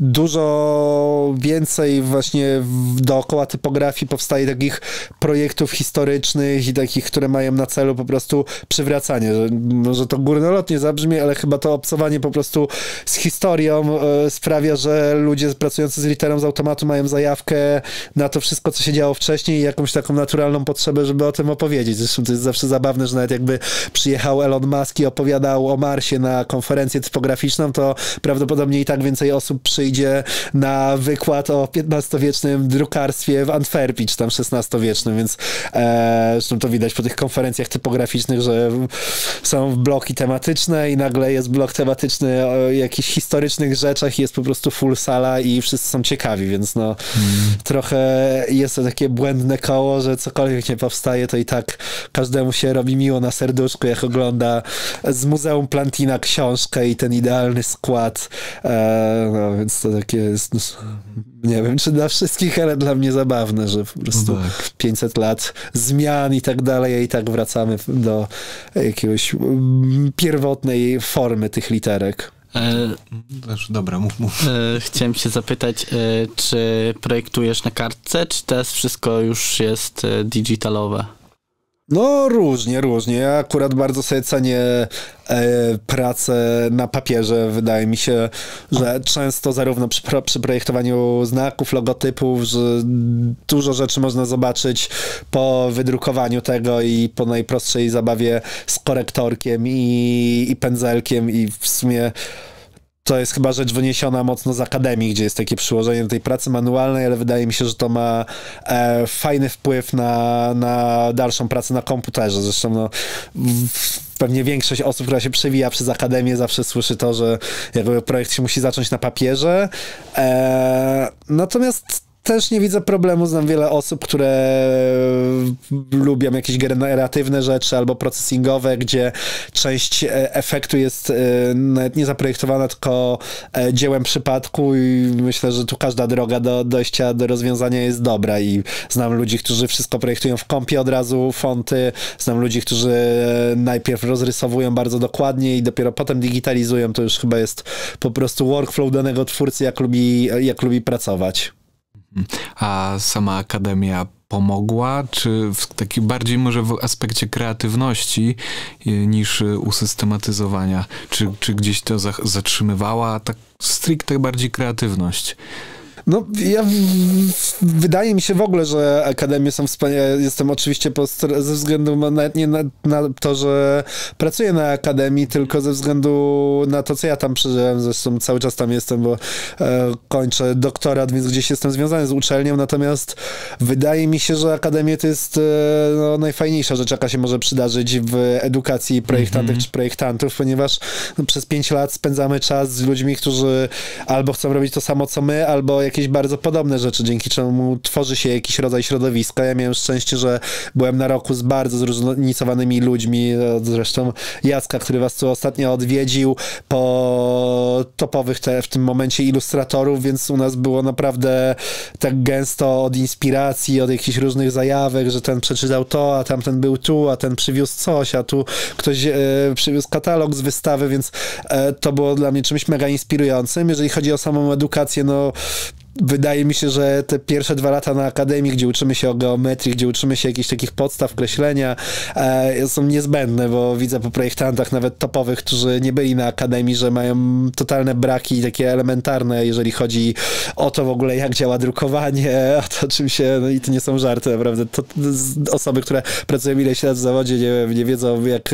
dużo więcej właśnie w, dookoła typografii powstaje takich projektów historycznych i takich, które mają na celu po prostu przywracanie. Że, może to górnolotnie zabrzmi, ale chyba to obcowanie po prostu z historią e, sprawia, że ludzie pracujący z literą z automatu mają zajawkę na to wszystko, co się działo wcześniej i jakąś taką naturalną potrzebę, żeby o tym opowiedzieć. Zresztą to jest zawsze zabawne, że nawet jakby przyjechał Elon Musk i opowiadał o Marsie na konferencję typograficzną, to prawdopodobnie i tak więcej osób przyjdzie na wykład o piętnastowiecznym drukarstwie w Antwerpii, czy tam szesnastowiecznym, więc e, zresztą to widać po tych konferencjach typograficznych, że są bloki tematyczne i nagle jest blok tematyczny o jakichś historycznych rzeczach i jest po prostu full sala i wszyscy są ciekawi, więc no hmm. trochę jest to takie błędne koło, że cokolwiek nie powstaje, to i tak każdemu się robi miło na serduszku, jak ogląda z Muzeum Plantina książkę i ten idealny skład. E, no więc to takie jest, no, nie wiem, czy dla wszystkich, ale dla mnie zabawne, że po prostu no tak. pięćset lat zmian i tak dalej, a i tak wracamy do jakiegoś pierwotnej formy tych literek. Dobra, mów, mów. Chciałem się zapytać, czy projektujesz na kartce, czy teraz wszystko już jest digitalowe? No różnie, różnie. Ja akurat bardzo sobie cenię e, pracę na papierze. Wydaje mi się, że często zarówno przy, przy projektowaniu znaków, logotypów, że dużo rzeczy można zobaczyć po wydrukowaniu tego i po najprostszej zabawie z korektorkiem i, i pędzelkiem i w sumie to jest chyba rzecz wyniesiona mocno z akademii, gdzie jest takie przyłożenie do tej pracy manualnej, ale wydaje mi się, że to ma e, fajny wpływ na, na dalszą pracę na komputerze. Zresztą no, w, pewnie większość osób, która się przewija przez akademię, zawsze słyszy to, że jakby projekt się musi zacząć na papierze. E, natomiast też nie widzę problemu, znam wiele osób, które lubią jakieś generatywne rzeczy albo processingowe, gdzie część efektu jest nawet nie zaprojektowana, tylko dziełem przypadku i myślę, że tu każda droga do dojścia do rozwiązania jest dobra i znam ludzi, którzy wszystko projektują w kompie od razu, fonty, znam ludzi, którzy najpierw rozrysowują bardzo dokładnie i dopiero potem digitalizują, to już chyba jest po prostu workflow danego twórcy, jak lubi, jak lubi pracować. A sama akademia pomogła, czy w taki bardziej może w aspekcie kreatywności niż usystematyzowania? Czy, czy gdzieś to za, zatrzymywała tak stricte bardziej kreatywność? No, ja w, w, wydaje mi się w ogóle, że akademie są wspaniałe. Jestem oczywiście po, ze względu nawet nie na, na to, że pracuję na akademii, tylko ze względu na to, co ja tam przeżyłem. Zresztą cały czas tam jestem, bo e, kończę doktorat, więc gdzieś jestem związany z uczelnią. Natomiast wydaje mi się, że akademia to jest e, no, najfajniejsza rzecz, jaka się może przydarzyć w edukacji projektantów mm-hmm. czy projektantów, ponieważ no, przez pięć lat spędzamy czas z ludźmi, którzy albo chcą robić to samo, co my, albo jak jakieś bardzo podobne rzeczy, dzięki czemu tworzy się jakiś rodzaj środowiska. Ja miałem szczęście, że byłem na roku z bardzo zróżnicowanymi ludźmi, zresztą Jacka, który was tu ostatnio odwiedził, po topowych te, w tym momencie ilustratorów, więc u nas było naprawdę tak gęsto od inspiracji, od jakichś różnych zajawek, że ten przeczytał to, a tamten był tu, a ten przywiózł coś, a tu ktoś e, przywiózł katalog z wystawy, więc e, to było dla mnie czymś mega inspirującym. Jeżeli chodzi o samą edukację, no wydaje mi się, że te pierwsze dwa lata na akademii, gdzie uczymy się o geometrii, gdzie uczymy się jakichś takich podstaw kreślenia, e, są niezbędne, bo widzę po projektantach nawet topowych, którzy nie byli na akademii, że mają totalne braki takie elementarne, jeżeli chodzi o to w ogóle, jak działa drukowanie, a to czym się, no i to nie są żarty, naprawdę. To, to osoby, które pracują ileś lat w zawodzie, nie wiem, nie wiedzą, jak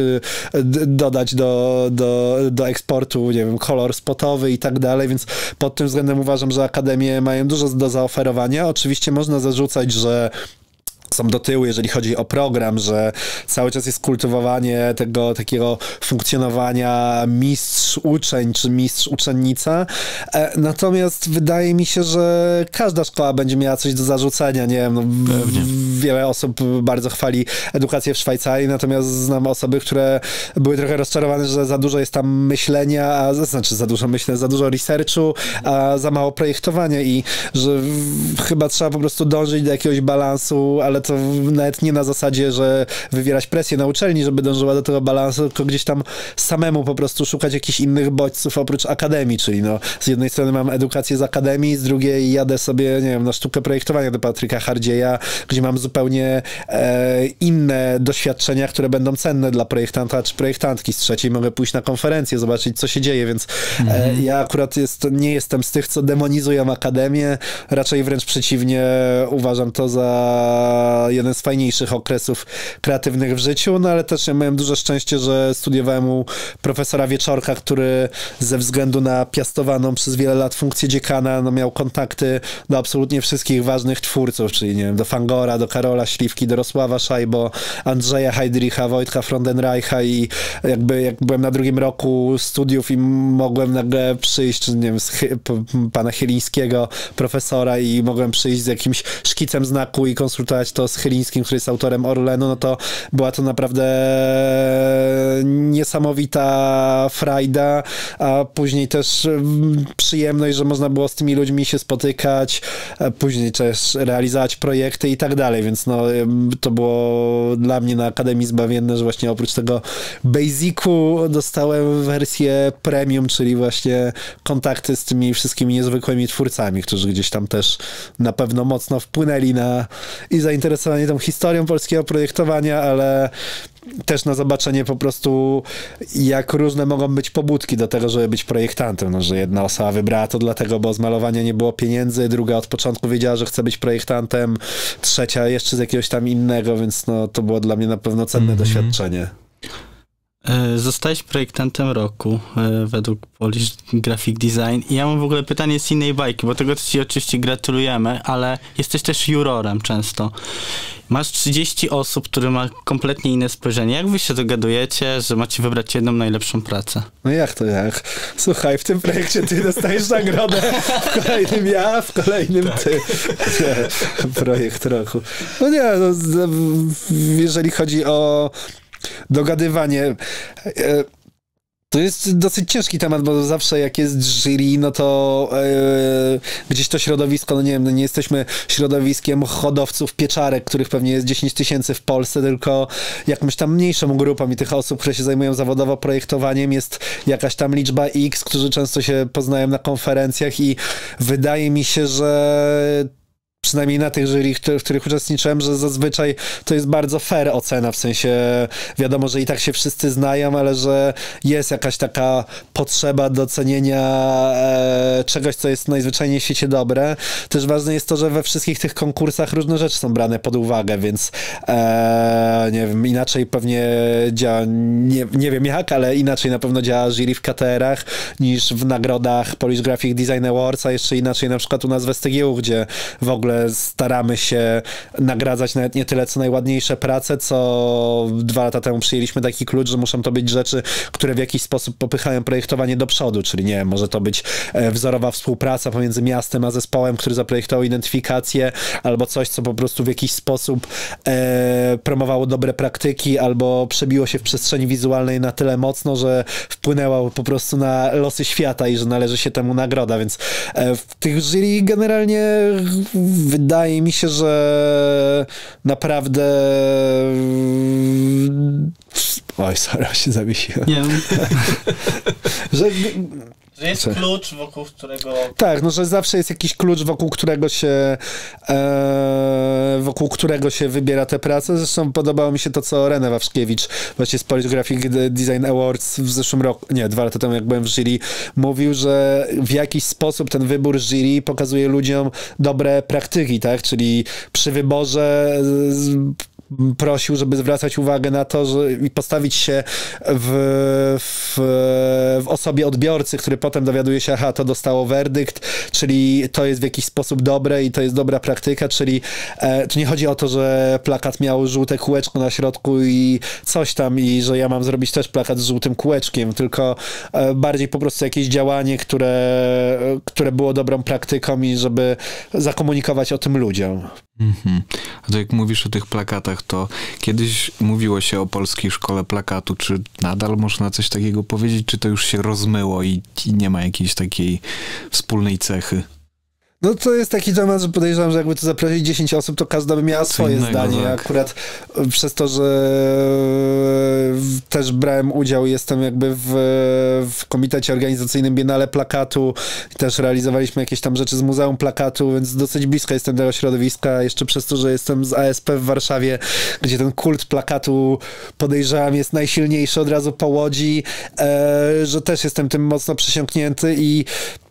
dodać do, do, do eksportu, nie wiem, kolor spotowy i tak dalej, więc pod tym względem uważam, że akademie mają dużo do zaoferowania. Oczywiście można zarzucać, że są do tyłu, jeżeli chodzi o program, że cały czas jest kultywowanie tego takiego funkcjonowania mistrz-uczeń, czy mistrz-uczennica. E, natomiast wydaje mi się, że każda szkoła będzie miała coś do zarzucenia. Nie wiem, no, wiele osób bardzo chwali edukację w Szwajcarii, natomiast znam osoby, które były trochę rozczarowane, że za dużo jest tam myślenia, a znaczy za dużo myślenia, za dużo researchu, a za mało projektowania i że w, chyba trzeba po prostu dążyć do jakiegoś balansu, ale to nawet nie na zasadzie, że wywierać presję na uczelni, żeby dążyła do tego balansu, tylko gdzieś tam samemu po prostu szukać jakichś innych bodźców oprócz akademii, czyli no z jednej strony mam edukację z akademii, z drugiej jadę sobie, nie wiem, na sztukę projektowania do Patryka Hardzieja, gdzie mam zupełnie e, inne doświadczenia, które będą cenne dla projektanta czy projektantki. Z trzeciej mogę pójść na konferencję, zobaczyć, co się dzieje, więc mhm. e, ja akurat jest, nie jestem z tych, co demonizują akademię, raczej wręcz przeciwnie, uważam to za jeden z fajniejszych okresów kreatywnych w życiu, no ale też ja miałem duże szczęście, że studiowałem u profesora Wieczorka, który ze względu na piastowaną przez wiele lat funkcję dziekana, no miał kontakty do absolutnie wszystkich ważnych twórców, czyli nie wiem, do Fangora, do Karola Śliwki, do Rosława Szajbo, Andrzeja Heydricha, Wojtka Frondenreicha i jakby jak byłem na drugim roku studiów i mogłem nagle przyjść, nie wiem, z pana Chylińskiego, profesora i mogłem przyjść z jakimś szkicem znaku i konsultować to z Chylińskim, który jest autorem Orlenu, no to była to naprawdę niesamowita frajda, a później też przyjemność, że można było z tymi ludźmi się spotykać, później też realizować projekty i tak dalej, więc no to było dla mnie na Akademii zbawienne, że właśnie oprócz tego basicu dostałem wersję premium, czyli właśnie kontakty z tymi wszystkimi niezwykłymi twórcami, którzy gdzieś tam też na pewno mocno wpłynęli na i zainteresowanie tą historią polskiego projektowania, ale też na zobaczenie po prostu, jak różne mogą być pobudki do tego, żeby być projektantem. No, że jedna osoba wybrała to dlatego, bo z malowania nie było pieniędzy, druga od początku wiedziała, że chce być projektantem, trzecia jeszcze z jakiegoś tam innego, więc no, to było dla mnie na pewno cenne mm-hmm. doświadczenie. Zostałeś projektantem roku według Polish Graphic Design i ja mam w ogóle pytanie z innej bajki, bo tego ci oczywiście gratulujemy, ale jesteś też jurorem często. Masz trzydzieści osób, które ma kompletnie inne spojrzenie. Jak wy się dogadujecie, że macie wybrać jedną najlepszą pracę? No jak to jak? Słuchaj, w tym projekcie ty dostajesz nagrodę, w kolejnym ja, w kolejnym tak. ty. Nie, projekt roku. No nie, no, jeżeli chodzi o dogadywanie. To jest dosyć ciężki temat, bo zawsze jak jest jury, no to yy, gdzieś to środowisko, no nie wiem, no nie jesteśmy środowiskiem hodowców pieczarek, których pewnie jest dziesięć tysięcy w Polsce, tylko jakąś tam mniejszą grupą i tych osób, które się zajmują zawodowo projektowaniem, jest jakaś tam liczba X, którzy często się poznają na konferencjach i wydaje mi się, że przynajmniej na tych jury, w których uczestniczyłem, że zazwyczaj to jest bardzo fair ocena, w sensie wiadomo, że i tak się wszyscy znają, ale że jest jakaś taka potrzeba docenienia e, czegoś, co jest najzwyczajniej w świecie dobre. Też ważne jest to, że we wszystkich tych konkursach różne rzeczy są brane pod uwagę, więc e, nie wiem, inaczej pewnie działa, nie, nie wiem jak, ale inaczej na pewno działa jury w K T R-ach niż w nagrodach Polish Graphic Design Awards, a jeszcze inaczej na przykład u nas w S T G U, gdzie w ogóle ogóle staramy się nagradzać nawet nie tyle co najładniejsze prace, co dwa lata temu przyjęliśmy taki klucz, że muszą to być rzeczy, które w jakiś sposób popychają projektowanie do przodu, czyli nie wiem, może to być wzorowa współpraca pomiędzy miastem a zespołem, który zaprojektował identyfikację, albo coś, co po prostu w jakiś sposób e, promowało dobre praktyki, albo przebiło się w przestrzeni wizualnej na tyle mocno, że wpłynęło po prostu na losy świata i że należy się temu nagroda, więc e, w tych jury generalnie wydaje mi się, że naprawdę oj, sorry, się zawiesiłem. Nie że Że jest Co? klucz, wokół którego... Tak, no że zawsze jest jakiś klucz, wokół którego się e, wokół którego się wybiera te prace. Zresztą podobało mi się to, co René Wawrzkiewicz właśnie z Polish Graphic Design Awards w zeszłym roku, nie, dwa lata temu, jak byłem w jury, mówił, że w jakiś sposób ten wybór jury pokazuje ludziom dobre praktyki, tak? Czyli przy wyborze z, prosił, żeby zwracać uwagę na to, że i postawić się w, w, w osobie odbiorcy, który potem dowiaduje się, aha, to dostało werdykt, czyli to jest w jakiś sposób dobre i to jest dobra praktyka, czyli e, tu nie chodzi o to, że plakat miał żółte kółeczko na środku i coś tam i że ja mam zrobić też plakat z żółtym kółeczkiem, tylko e, bardziej po prostu jakieś działanie, które, które było dobrą praktyką i żeby zakomunikować o tym ludziom. Mhm. A to jak mówisz o tych plakatach, to kiedyś mówiło się o Polskiej Szkole Plakatu. Czy nadal można coś takiego powiedzieć, czy to już się rozmyło i, i nie ma jakiejś takiej wspólnej cechy? No to jest taki temat, że podejrzewam, że jakby tu zaprosić dziesięć osób, to każda by miała Co swoje innego, zdanie. Tak. Akurat przez to, że też brałem udział, jestem jakby w, w komitecie organizacyjnym Biennale Plakatu i też realizowaliśmy jakieś tam rzeczy z Muzeum Plakatu, więc dosyć blisko jestem tego środowiska. Jeszcze przez to, że jestem z A S P w Warszawie, gdzie ten kult plakatu, podejrzewam, jest najsilniejszy od razu po Łodzi, e, że też jestem tym mocno przysiągnięty i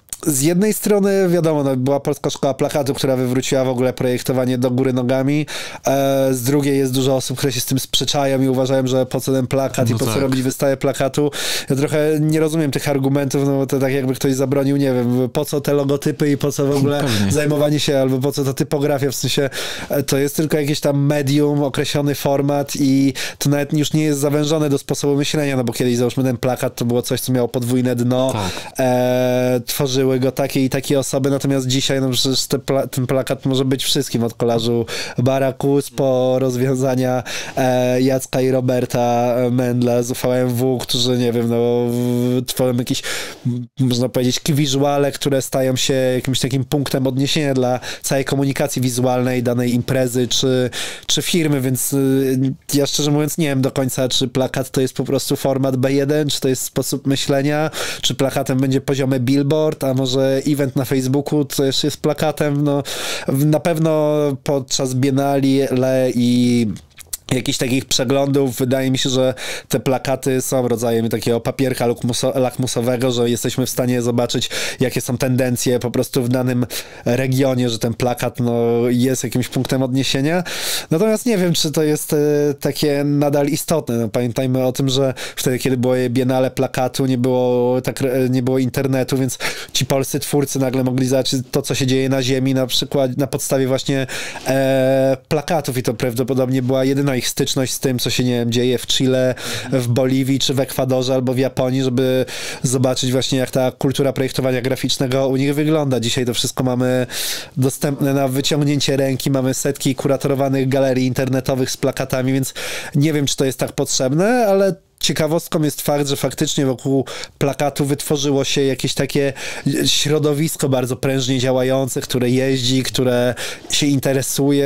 z jednej strony, wiadomo, no, była Polska Szkoła Plakatu, która wywróciła w ogóle projektowanie do góry nogami, e, z drugiej jest dużo osób, które się z tym sprzeczają i uważają, że po co ten plakat no i po tak. co robić wystawę plakatu. Ja trochę nie rozumiem tych argumentów, no bo to tak jakby ktoś zabronił, nie wiem, po co te logotypy i po co w ogóle Pewnie. zajmowanie się, albo po co ta typografia, w sensie to jest tylko jakieś tam medium, określony format i to nawet już nie jest zawężone do sposobu myślenia, no bo kiedyś załóżmy ten plakat to było coś, co miało podwójne dno, tak. e, tworzyły go takie i takie osoby, natomiast dzisiaj no przecież te pla- ten plakat może być wszystkim, od kolażu Barakus po rozwiązania e, Jacka i Roberta Mendla z U V M W, którzy, nie wiem, no tworzą jakieś, można powiedzieć, wizuale, które stają się jakimś takim punktem odniesienia dla całej komunikacji wizualnej danej imprezy czy, czy firmy, więc y, ja szczerze mówiąc nie wiem do końca, czy plakat to jest po prostu format B jeden, czy to jest sposób myślenia, czy plakatem będzie poziomy billboard, a może event na Facebooku, co jeszcze jest plakatem, no na pewno podczas Biennale i jakichś takich przeglądów, wydaje mi się, że te plakaty są rodzajem takiego papierka lakmusowego, że jesteśmy w stanie zobaczyć, jakie są tendencje po prostu w danym regionie, że ten plakat no, jest jakimś punktem odniesienia. Natomiast nie wiem, czy to jest e, takie nadal istotne. No, pamiętajmy o tym, że wtedy, kiedy było Biennale Plakatu, nie było, tak, nie było internetu, więc ci polscy twórcy nagle mogli zobaczyć to, co się dzieje na ziemi, na przykład na podstawie właśnie e, plakatów i to prawdopodobnie była jedyna ich styczność z tym, co się, nie wiem, dzieje w Chile, w Boliwii, czy w Ekwadorze, albo w Japonii, żeby zobaczyć właśnie, jak ta kultura projektowania graficznego u nich wygląda. Dzisiaj to wszystko mamy dostępne na wyciągnięcie ręki, mamy setki kuratorowanych galerii internetowych z plakatami, więc nie wiem, czy to jest tak potrzebne, ale ciekawostką jest fakt, że faktycznie wokół plakatu wytworzyło się jakieś takie środowisko bardzo prężnie działające, które jeździ, które się interesuje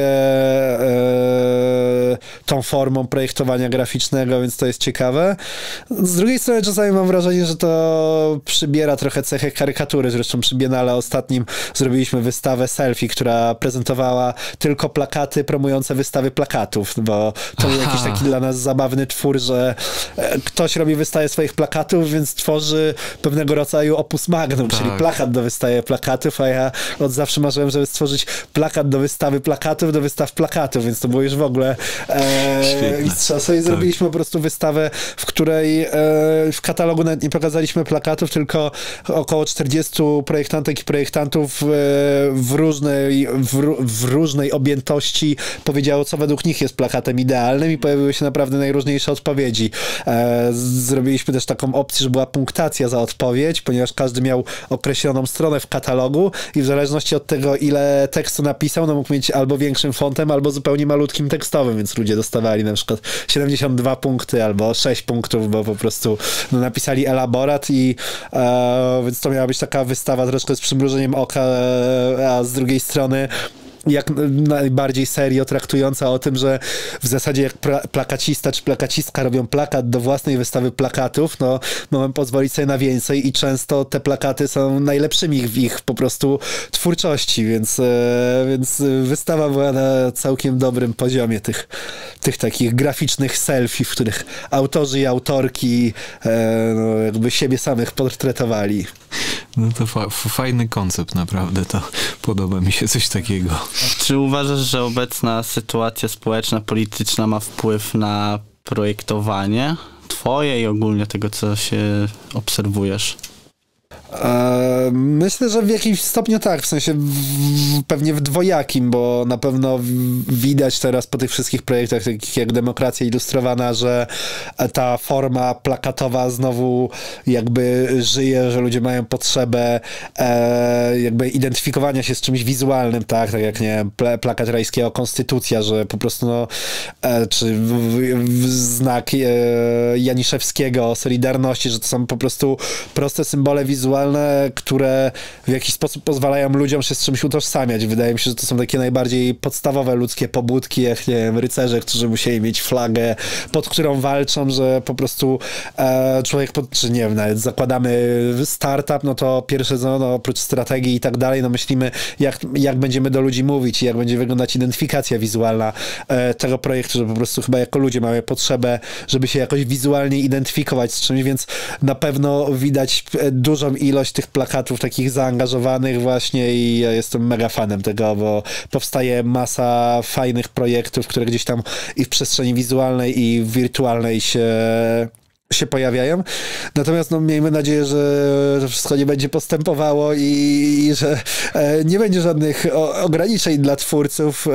e, tą formą projektowania graficznego, więc to jest ciekawe. Z drugiej strony czasami mam wrażenie, że to przybiera trochę cechy karykatury. Zresztą przy Biennale ostatnim zrobiliśmy wystawę selfie, która prezentowała tylko plakaty promujące wystawy plakatów, bo to był jakiś taki dla nas zabawny twór, że ktoś robi wystawę swoich plakatów, więc tworzy pewnego rodzaju opus magnum, tak. czyli plakat do wystawy plakatów, a ja od zawsze marzyłem, żeby stworzyć plakat do wystawy plakatów do wystaw plakatów, więc to było już w ogóle e, mistrzostwo i tak. Zrobiliśmy po prostu wystawę, w której e, w katalogu nawet nie pokazaliśmy plakatów, tylko około czterdziestu projektantek i projektantów e, w różnej, w, w różnej objętości powiedziało, co według nich jest plakatem idealnym i pojawiły się naprawdę najróżniejsze odpowiedzi. E, zrobiliśmy też taką opcję, że była punktacja za odpowiedź, ponieważ każdy miał określoną stronę w katalogu i w zależności od tego, ile tekstu napisał, no mógł mieć albo większym fontem, albo zupełnie malutkim tekstowym, więc ludzie dostawali na przykład siedemdziesiąt dwa punkty albo sześć punktów, bo po prostu no, napisali elaborat i e, więc to miała być taka wystawa troszkę z przymrużeniem oka, a z drugiej strony jak najbardziej serio traktująca o tym, że w zasadzie jak pra- plakacista czy plakacistka robią plakat do własnej wystawy plakatów, no mogą pozwolić sobie na więcej i często te plakaty są najlepszymi w ich po prostu twórczości, więc, e, więc wystawa była na całkiem dobrym poziomie tych, tych takich graficznych selfie, w których autorzy i autorki e, no, jakby siebie samych portretowali. No to fa- fajny koncept, naprawdę, to podoba mi się coś takiego. Czy uważasz, że obecna sytuacja społeczna, polityczna ma wpływ na projektowanie twoje i ogólnie tego, co się obserwujesz? Myślę, że w jakimś stopniu tak, w sensie w, pewnie w dwojakim, bo na pewno widać teraz po tych wszystkich projektach, takich jak Demokracja Ilustrowana, że ta forma plakatowa znowu jakby żyje, że ludzie mają potrzebę e, jakby identyfikowania się z czymś wizualnym, tak, tak jak, nie wiem, pl- plakat Rajskiego Konstytucja, że po prostu no, e, czy w, w znak e, Janiszewskiego Solidarności, że to są po prostu proste symbole wizualne, które w jakiś sposób pozwalają ludziom się z czymś utożsamiać. Wydaje mi się, że to są takie najbardziej podstawowe ludzkie pobudki, jak, nie wiem, rycerze, którzy musieli mieć flagę, pod którą walczą, że po prostu e, człowiek, pod, czy nie wiem, nawet zakładamy startup, no to pierwsze, no, no oprócz strategii i tak dalej, no myślimy, jak, jak będziemy do ludzi mówić i jak będzie wyglądać identyfikacja wizualna e, tego projektu, że po prostu chyba jako ludzie mamy potrzebę, żeby się jakoś wizualnie identyfikować z czymś, więc na pewno widać dużą ilość tych plakatów takich zaangażowanych właśnie i ja jestem mega fanem tego, bo powstaje masa fajnych projektów, które gdzieś tam i w przestrzeni wizualnej i wirtualnej się się pojawiają. Natomiast no, miejmy nadzieję, że, że wszystko nie będzie postępowało i, i że e, nie będzie żadnych o, ograniczeń dla twórców.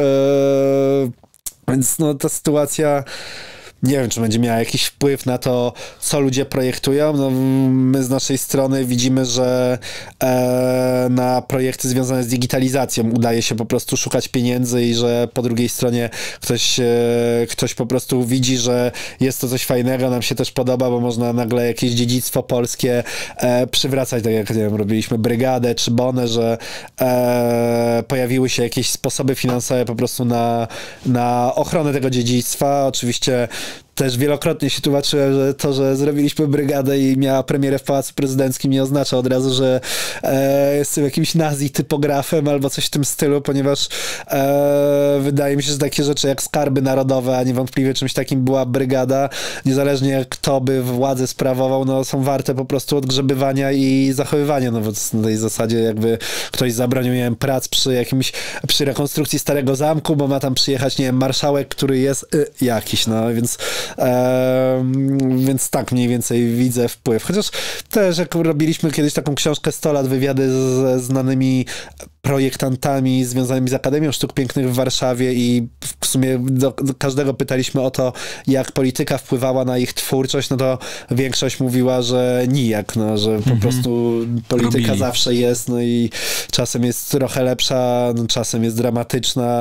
E, więc no, ta sytuacja nie wiem, czy będzie miała jakiś wpływ na to, co ludzie projektują. No, my z naszej strony widzimy, że e, na projekty związane z digitalizacją udaje się po prostu szukać pieniędzy i że po drugiej stronie ktoś, e, ktoś po prostu widzi, że jest to coś fajnego, nam się też podoba, bo można nagle jakieś dziedzictwo polskie e, przywracać, tak jak, nie wiem, robiliśmy Brygadę czy Bonę, że e, pojawiły się jakieś sposoby finansowe po prostu na, na ochronę tego dziedzictwa. Oczywiście też wielokrotnie się tłumaczyłem, że to, że zrobiliśmy Brygadę i miała premierę w Pałacu Prezydenckim, nie oznacza od razu, że e, jestem jakimś nazi typografem albo coś w tym stylu, ponieważ e, wydaje mi się, że takie rzeczy jak Skarby Narodowe, a niewątpliwie czymś takim była Brygada, niezależnie kto by władzę sprawował, no są warte po prostu odgrzebywania i zachowywania. No bo na tej zasadzie jakby ktoś zabronił, nie wiem, prac przy jakimś, przy rekonstrukcji Starego Zamku, bo ma tam przyjechać, nie wiem, marszałek, który jest y, jakiś, no więc Ehm, więc tak mniej więcej widzę wpływ. Chociaż też jak robiliśmy kiedyś taką książkę sto lat, wywiady ze znanymi projektantami związanymi z Akademią Sztuk Pięknych w Warszawie i w sumie do, do każdego pytaliśmy o to, jak polityka wpływała na ich twórczość, no to większość mówiła, że nijak, no, że po mm-hmm. prostu polityka Robili. zawsze jest, no i czasem jest trochę lepsza, no, czasem jest dramatyczna,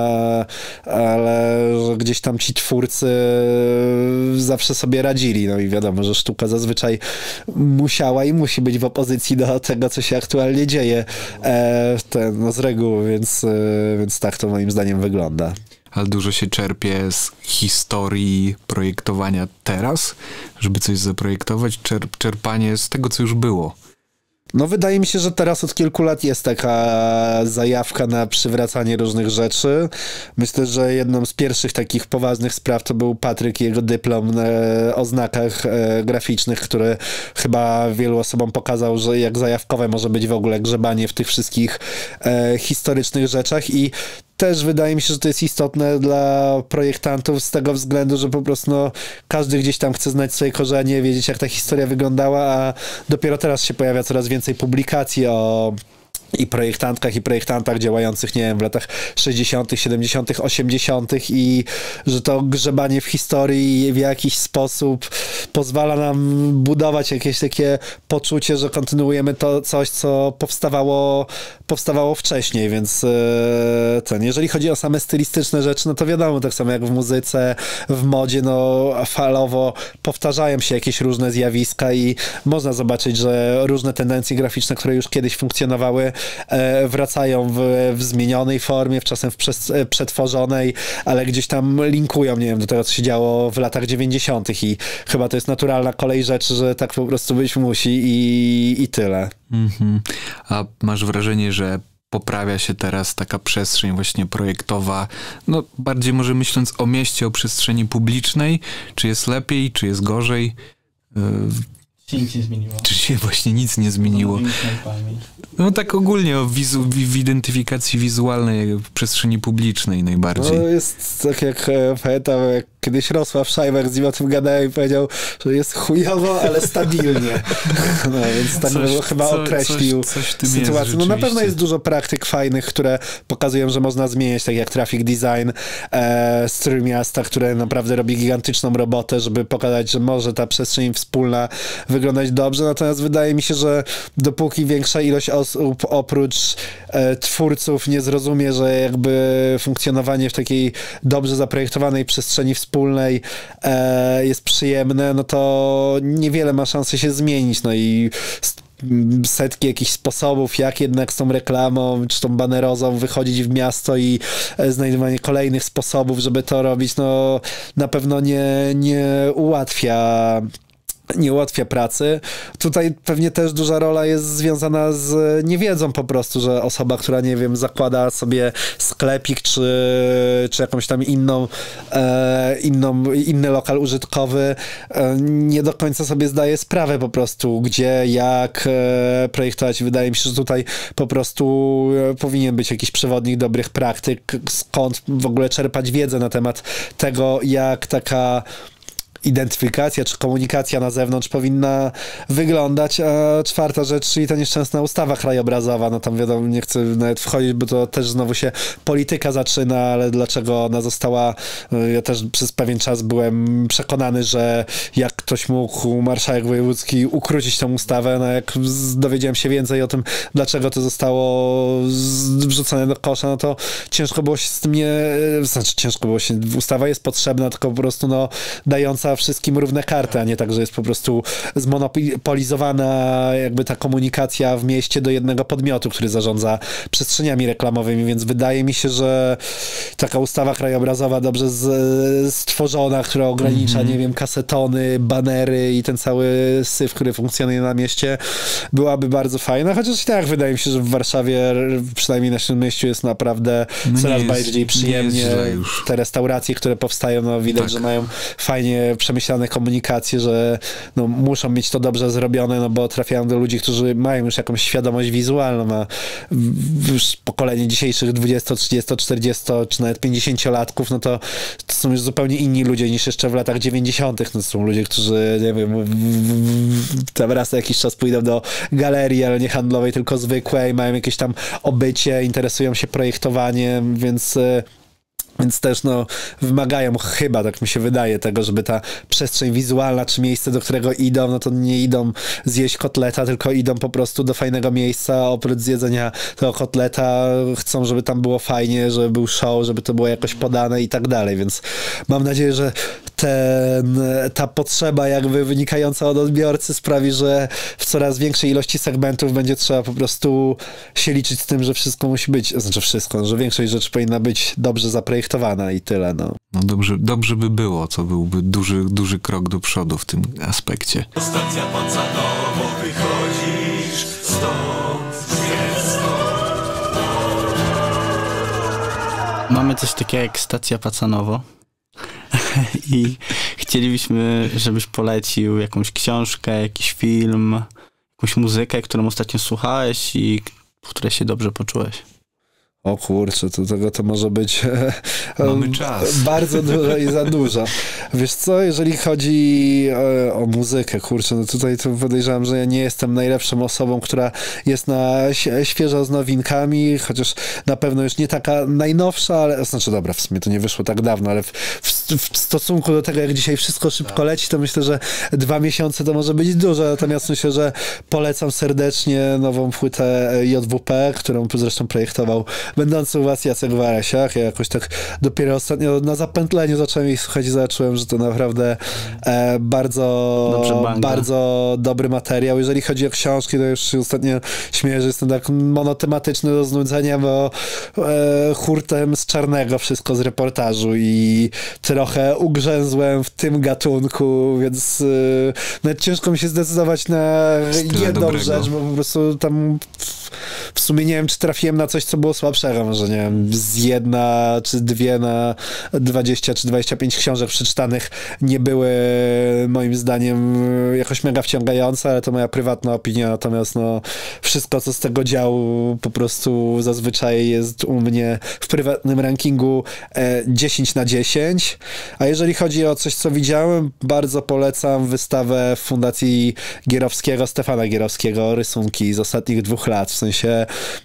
ale że gdzieś tam ci twórcy zawsze sobie radzili, no i wiadomo, że sztuka zazwyczaj musiała i musi być w opozycji do tego, co się aktualnie dzieje e, ten, no z reguły, więc, e, więc tak to moim zdaniem wygląda. Ale dużo się czerpie z historii projektowania teraz, żeby coś zaprojektować, czerp- czerpanie z tego, co już było. No wydaje mi się, że teraz od kilku lat jest taka zajawka na przywracanie różnych rzeczy. Myślę, że jedną z pierwszych takich poważnych spraw to był Patryk i jego dyplom o znakach graficznych, który chyba wielu osobom pokazał, że jak zajawkowe może być w ogóle grzebanie w tych wszystkich historycznych rzeczach i też wydaje mi się, że to jest istotne dla projektantów z tego względu, że po prostu no, każdy gdzieś tam chce znać swoje korzenie, wiedzieć jak ta historia wyglądała, a dopiero teraz się pojawia coraz więcej publikacji o i projektantkach, i projektantach działających, nie wiem, w latach sześćdziesiątych, siedemdziesiątych, osiemdziesiątych i że to grzebanie w historii w jakiś sposób pozwala nam budować jakieś takie poczucie, że kontynuujemy to coś, co powstawało, powstawało wcześniej, więc e, ten, jeżeli chodzi o same stylistyczne rzeczy, no to wiadomo, tak samo jak w muzyce, w modzie, no falowo powtarzają się jakieś różne zjawiska i można zobaczyć, że różne tendencje graficzne, które już kiedyś funkcjonowały, wracają w, w zmienionej formie, czasem w przez, przetworzonej, ale gdzieś tam linkują, nie wiem, do tego, co się działo w latach dziewięćdziesiątych i chyba to jest naturalna kolej rzeczy, że tak po prostu być musi i, i tyle. Mm-hmm. A masz wrażenie, że poprawia się teraz taka przestrzeń właśnie projektowa, no bardziej może myśląc o mieście, o przestrzeni publicznej, czy jest lepiej, czy jest gorzej? Czy nic nie zmieniło? Czy się właśnie nic nie zmieniło? No tak ogólnie o wizu, w identyfikacji wizualnej w przestrzeni publicznej najbardziej. No jest tak jak pamiętam, jak kiedyś Rosław Szajmer z nim o tym gadałem i powiedział, że jest chujowo, ale stabilnie. No więc tak coś, chyba co, określił coś, coś sytuację. No na pewno jest dużo praktyk fajnych, które pokazują, że można zmieniać, tak jak Traffic Design e, z Trójmiasta, które naprawdę robi gigantyczną robotę, żeby pokazać, że może ta przestrzeń wspólna wyglądać dobrze, natomiast wydaje mi się, że dopóki większa ilość osób oprócz e, twórców nie zrozumie, że jakby funkcjonowanie w takiej dobrze zaprojektowanej przestrzeni wspólnej e, jest przyjemne, no to niewiele ma szansy się zmienić, no i setki jakichś sposobów, jak jednak z tą reklamą, czy tą banerozą wychodzić w miasto i znajdowanie kolejnych sposobów, żeby to robić, no na pewno nie, nie ułatwia nie ułatwia pracy. Tutaj pewnie też duża rola jest związana z niewiedzą po prostu, że osoba, która, nie wiem, zakłada sobie sklepik, czy, czy jakąś tam inną, e, inną, inny lokal użytkowy, e, nie do końca sobie zdaje sprawę po prostu, gdzie, jak e, projektować. Wydaje mi się, że tutaj po prostu e, powinien być jakiś przewodnik dobrych praktyk, skąd w ogóle czerpać wiedzę na temat tego, jak taka identyfikacja czy komunikacja na zewnątrz powinna wyglądać. A czwarta rzecz, czyli ta nieszczęsna ustawa krajobrazowa, no tam wiadomo, nie chcę nawet wchodzić, bo to też znowu się polityka zaczyna, ale dlaczego ona została, ja też przez pewien czas byłem przekonany, że jak ktoś mógł, marszałek wojewódzki, ukrócić tę ustawę, no jak dowiedziałem się więcej o tym, dlaczego to zostało wrzucone do kosza, no to ciężko było się z tym nie, znaczy ciężko było się, ustawa jest potrzebna, tylko po prostu no dająca wszystkim równe karty, a nie tak, że jest po prostu zmonopolizowana jakby ta komunikacja w mieście do jednego podmiotu, który zarządza przestrzeniami reklamowymi, więc wydaje mi się, że taka ustawa krajobrazowa dobrze z, stworzona, która ogranicza, mm-hmm. nie wiem, kasetony, banery i ten cały syf, który funkcjonuje na mieście, byłaby bardzo fajna, chociaż i tak wydaje mi się, że w Warszawie, przynajmniej na Śródmieściu, jest naprawdę no coraz jest, bardziej przyjemnie. Te restauracje, które powstają, no widać, tak. że mają fajnie przemyślane komunikacje, że no, muszą mieć to dobrze zrobione, no bo trafiają do ludzi, którzy mają już jakąś świadomość wizualną, a już pokolenie dzisiejszych dwudziesto, trzydziesto, czterdziesto czy nawet pięćdziesięciolatków, no to, to są już zupełnie inni ludzie niż jeszcze w latach dziewięćdziesiątych. No to są ludzie, którzy, nie wiem, tam raz na jakiś czas pójdą do galerii, ale nie handlowej, tylko zwykłej, mają jakieś tam obycie, interesują się projektowaniem, więc Więc też no, wymagają chyba, tak mi się wydaje, tego, żeby ta przestrzeń wizualna, czy miejsce, do którego idą, no to nie idą zjeść kotleta, tylko idą po prostu do fajnego miejsca, oprócz zjedzenia tego kotleta chcą, żeby tam było fajnie, żeby był show, żeby to było jakoś podane i tak dalej, więc mam nadzieję, że ten, ta potrzeba jakby wynikająca od odbiorcy sprawi, że w coraz większej ilości segmentów będzie trzeba po prostu się liczyć z tym, że wszystko musi być, znaczy wszystko, że większość rzeczy powinna być dobrze zaprojektowana i tyle, no. No dobrze, dobrze by było, co byłby duży, duży krok do przodu w tym aspekcie. Stacja Pacanowo, wychodzisz stąd, Mamy coś takiego jak Stacja Pacanowo i chcielibyśmy, żebyś polecił jakąś książkę, jakiś film, jakąś muzykę, którą ostatnio słuchałeś i w której się dobrze poczułeś. O kurczę, to tego to może być Mamy czas. bardzo dużo i za dużo. Wiesz co, jeżeli chodzi o, o muzykę, kurczę, no tutaj to podejrzewam, że ja nie jestem najlepszą osobą, która jest na świeżo z nowinkami, chociaż na pewno już nie taka najnowsza, ale znaczy dobra, w sumie to nie wyszło tak dawno, ale w, w, w stosunku do tego, jak dzisiaj wszystko szybko leci, to myślę, że dwa miesiące to może być dużo, natomiast myślę, że polecam serdecznie nową płytę J W P, którą zresztą projektował będący u was Jacek Waresiak. Ja jakoś tak dopiero ostatnio na zapętleniu zacząłem ich słuchać i zobaczyłem, że to naprawdę e, bardzo, bardzo dobry materiał. Jeżeli chodzi o książki, to już się ostatnio śmieję, że jestem tak monotematyczny do znudzenia, bo e, hurtem z czarnego wszystko z reportażu i trochę ugrzęzłem w tym gatunku, więc e, nawet ciężko mi się zdecydować na Style jedną dobrego. rzecz, bo po prostu tam w, w sumie nie wiem, czy trafiłem na coś, co było słabszego. Może nie wiem, z jedna czy dwie na dwadzieścia czy dwadzieścia pięć książek przeczytanych nie były moim zdaniem jakoś mega wciągające, ale to moja prywatna opinia, natomiast no wszystko, co z tego działu po prostu zazwyczaj jest u mnie w prywatnym rankingu e, dziesięć na dziesięć, a jeżeli chodzi o coś, co widziałem, bardzo polecam wystawę w Fundacji Gierowskiego, Stefana Gierowskiego, rysunki z ostatnich dwóch lat, w sensie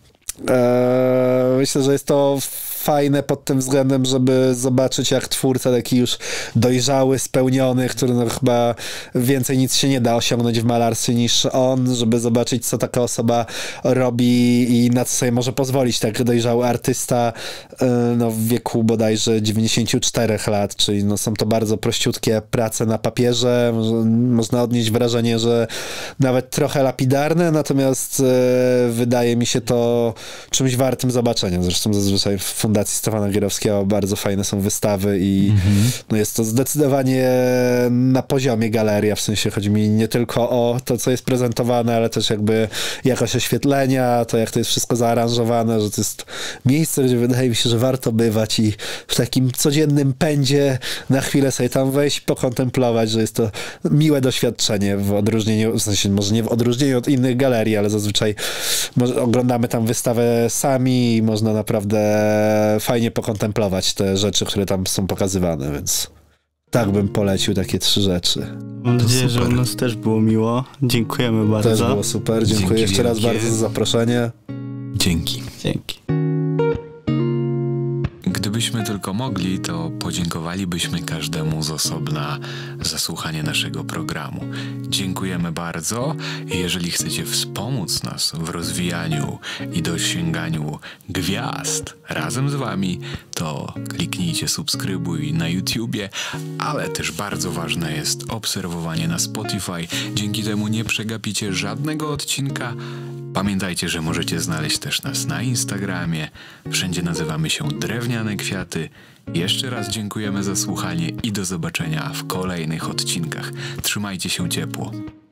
e, myślę, że jest to fajne pod tym względem, żeby zobaczyć, jak twórca taki już dojrzały, spełniony, który no chyba więcej nic się nie da osiągnąć w malarstwie niż on, żeby zobaczyć, co taka osoba robi i na co sobie może pozwolić tak dojrzały artysta no, w wieku bodajże dziewięćdziesięciu czterech lat, czyli no, są to bardzo prościutkie prace na papierze, Może, można odnieść wrażenie, że nawet trochę lapidarne, natomiast e, wydaje mi się to czymś wartym zobaczenia. Zresztą zazwyczaj w Fundacji Stefana Gierowskiego bardzo fajne są wystawy i mm-hmm. no jest to zdecydowanie na poziomie galeria, w sensie chodzi mi nie tylko o to, co jest prezentowane, ale też jakby jakość oświetlenia, to jak to jest wszystko zaaranżowane, że to jest miejsce, gdzie wydaje mi się, że warto bywać i w takim codziennym pędzie na chwilę sobie tam wejść i pokontemplować, że jest to miłe doświadczenie w odróżnieniu, w sensie może nie w odróżnieniu od innych galerii, ale zazwyczaj może oglądamy tam wystawę sami i można naprawdę fajnie pokontemplować te rzeczy, które tam są pokazywane, więc tak bym polecił takie trzy rzeczy. Mam nadzieję, że u nas też było miło. Dziękujemy bardzo. Też było super. Dziękuję Dzięki jeszcze raz wielkie. bardzo za zaproszenie. Dzięki. Dzięki. Gdybyśmy tylko mogli, to podziękowalibyśmy każdemu z osobna za słuchanie naszego programu. Dziękujemy bardzo. Jeżeli chcecie wspomóc nas w rozwijaniu i dosięganiu gwiazd razem z wami, to kliknijcie subskrybuj na YouTubie, ale też bardzo ważne jest obserwowanie na Spotify. Dzięki temu nie przegapicie żadnego odcinka. Pamiętajcie, że możecie znaleźć też nas na Instagramie. Wszędzie nazywamy się Drewniane Kwiaty. Jeszcze raz dziękujemy za słuchanie i do zobaczenia w kolejnych odcinkach. Trzymajcie się ciepło.